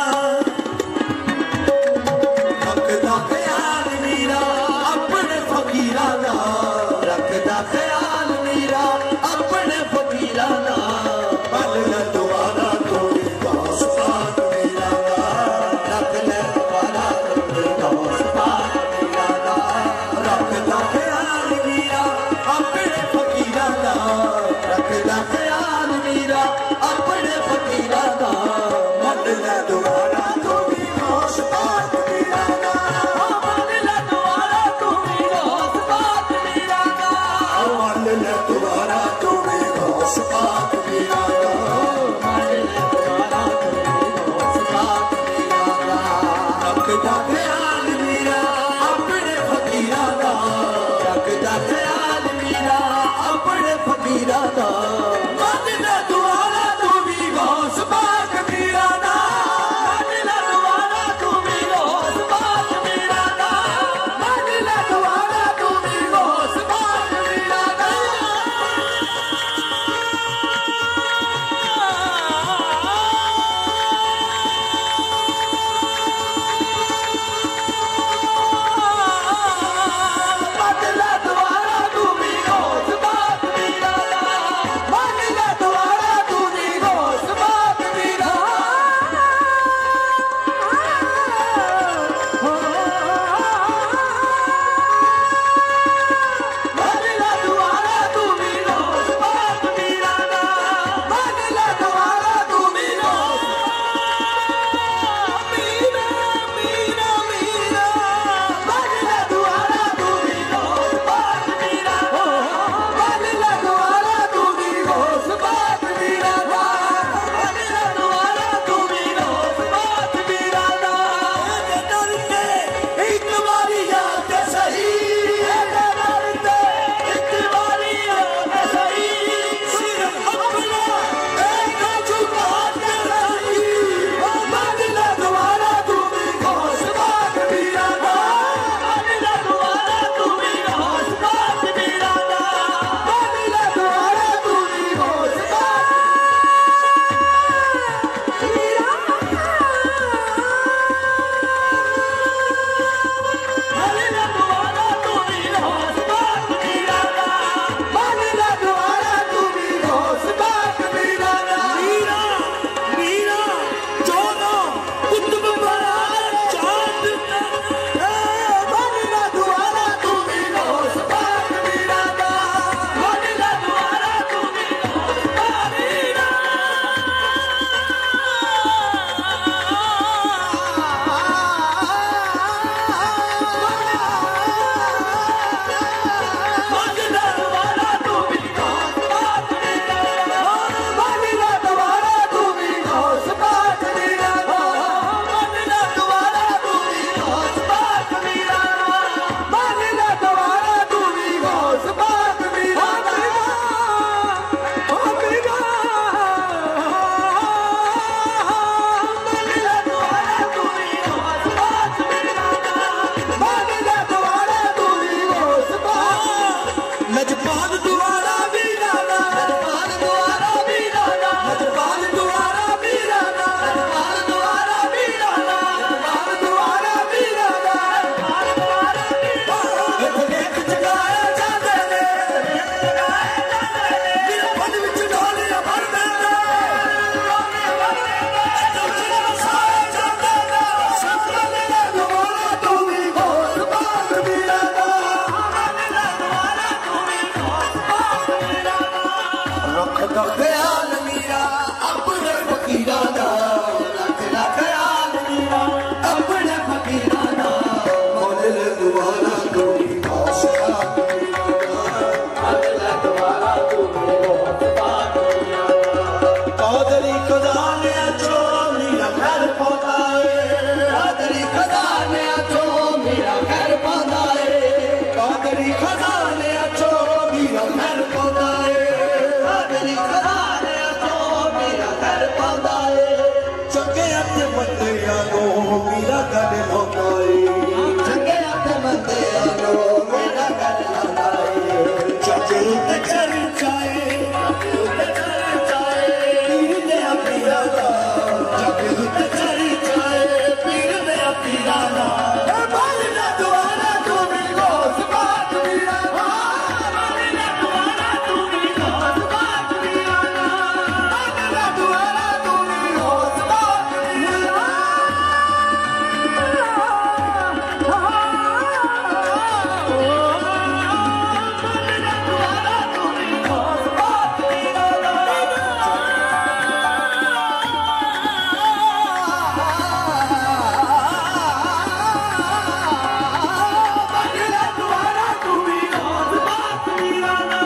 रखदा ख्याल मीरा अपने फकीरा दा, रखदा ख्याल मीरा अपने फकीरा दा। पल न दोबारा कोई दास पाक मीरा दा, रख ले दोबारा कोई दास पाक मीरा दा, रखदा ख्याल मीरा अपने फकीरा दा, रखदा ख्याल मीरा अपने फकीरा दा। मन ले दोबारा तू भी दास पाक मीरा दा, मन ले दोबारा तू भी दास पाक मीरा दा, मन ले दोबारा तू भी दास पाक मीरा दा, मन ले दोबारा तू भी दास पाक मीरा दा। रखदा ख्याल मीरा अपने फकीरा दा, रखदा ख्याल मीरा अपने फकीरा दा। मन ले दोबारा तू भी दास पाक मीरा दा, मन ले दोबारा तू भी दास पाक मीरा दा, मन ले दोबारा तू भी दास पाक मीरा दा। मन ले दोबारा तू भी दास पाक मीरा दा, मन दुआरा भी लाना लजपाल दुआरा भी लाना लजपाल दुआरा भी लाना लजपाल दुआरा भी लाना लजपाल दुआरा भी लाना लजपाल दुआरा भी लाना देख जगाया जाते ने जगाया जाते ने दिल मन विच ढोलिया भर देंदा ढोलिया भर देंदा तुझे वसाया जाते ने सपने दा दुआरा तू भी होश बात भी लाना सपने दा दुआरा तू भी होश बात भी लाना रखदा ख्याल मीरा अपने फकीरां दा रखदा ख्याल मीरा अपने फकीरां दा मोल दुआरा तू भी होश बात भी लाना दुआरा तू भी होश बात भी लाना कादरी खजाने चो मेरा घर पाता है कादरी खजाने चो मेरा घर पाता है कादरी खजाने चो मेरा घर पाता है कादरी खजाने चो मेरा घर पाता है चंगे अपने बंदे आनो मेरा घर पाता है चंगे अपने बंदे आनो मेरा घर पाता है चाचे उते चल जाए चाचे उते चल जाए पीर ने अपनी राधा चाचे उते चल जाए पीर ने अपनी राधा बालिना दुआरा तू भी होश बात भी लाना बालिना दुआरा तू भी होश बात भी लाना बालिना दुआरा तू भी होश बात भी लाना बालिना दुआरा तू भी होश बात भी बालिना दुआरा तू भी होश बात भी लाना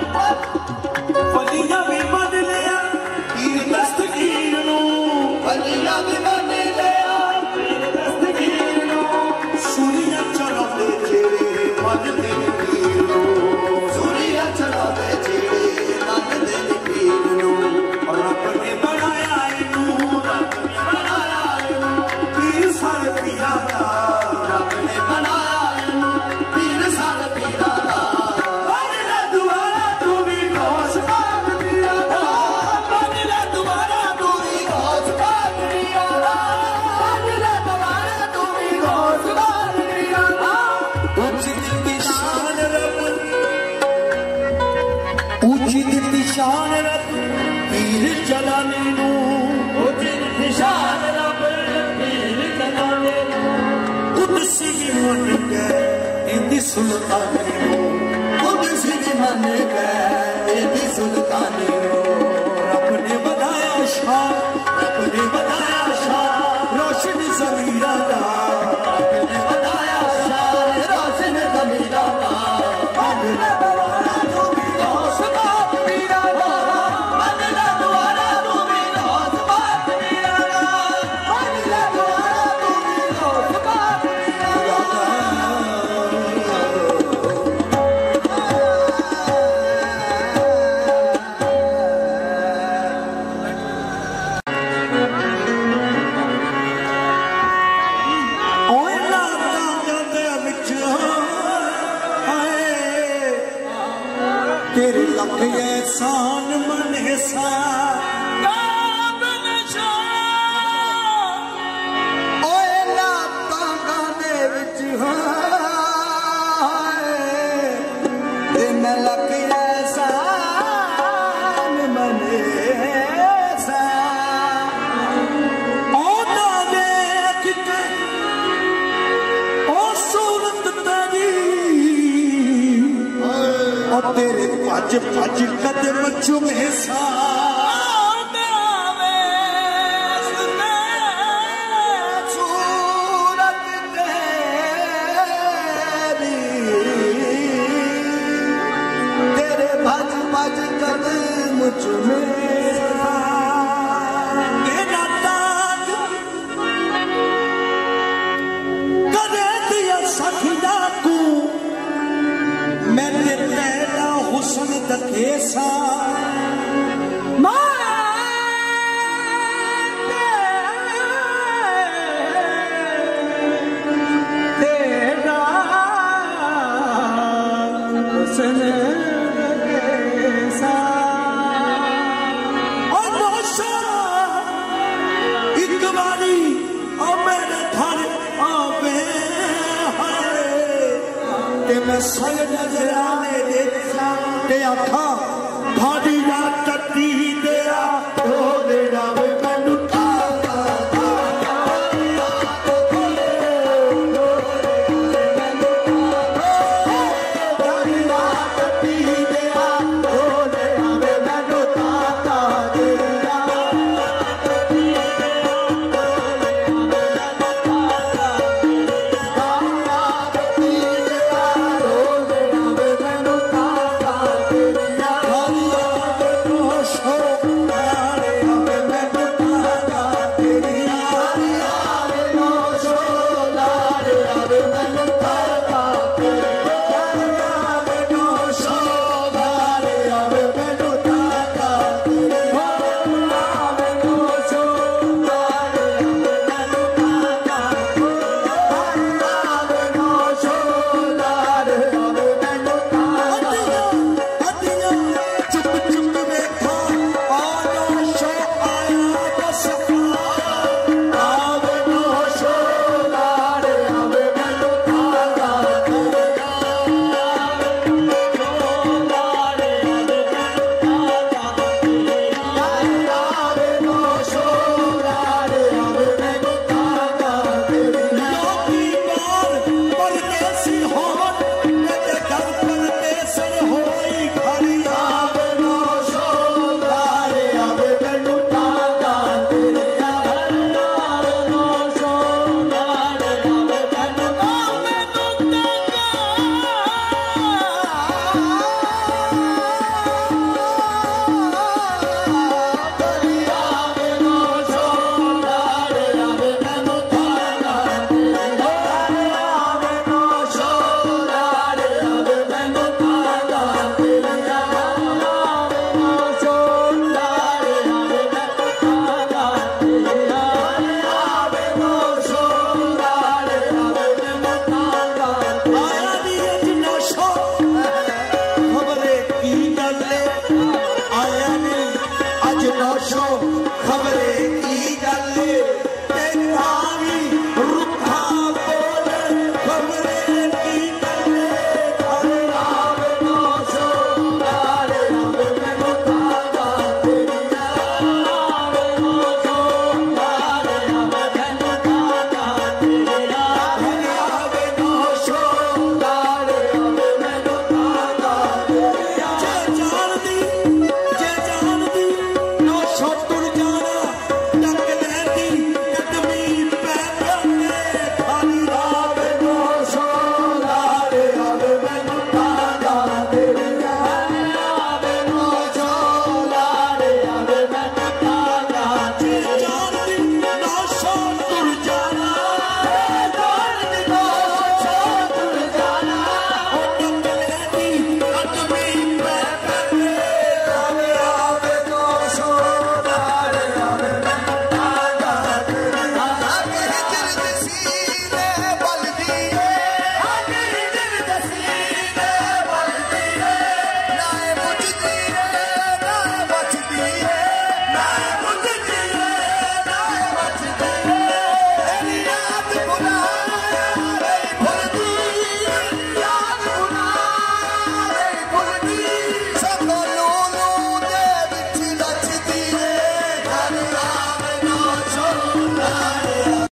फलिया भी बन लिया पीर दस्तगीर नू फलिया भी बन लिया पीर दस्तगीर नू सूरिया चढ़ाते जेड़े मन दे पीर नू सूरिया चढ़ाते जेड़े मन दे पीर नू रब ने बनाया इनू रब ने बनाया इनू पीर सारे पीरा दा रब ने बनाया इनू पीर सारे पीरा दा बालिना दुआरा तू भी होश बात भी लाना बालिना दुआरा तू भी होश बात भी लाना बालिना दुआरा तू भी होश बात भी लाना ऊंची दी शान रब ऊंची दी शान रब पीर जलाने नू ऊंची दी शान रब पीर जलाने नू कुदसी भी मन गए इंदी सुल्तानी नू कुदसी भी मन गए इंदी सुल्तानी नू रब ने बनाया शाह रब ने बनाया शाह रोशन ज़मीरा दा रब ने बनाया शाह रोशन ज़मीरा दा बालिना दुआरा तू भी होश बात भी लाना बालिना दुआरा तू भी होश बात भी लाना बालिना दुआरा तू भी होश बात भी लाना ओए लातां दे विच आए तेरे लख एहसान मन एहसान ओए लातां दे विच आए तेरे लख एहसान मन एहसान ओ ना देख के ओ सूरत तेरी और तेरे भज भज कदम चुमे सा सूरत तेरी तेरे भज भज कदम चुमे तेरा ताज करे दिया सखिया को मैंने तेरा हुस्न दकेसा तेरा हुस्न संग नजराने दे ते आखा भाड़ी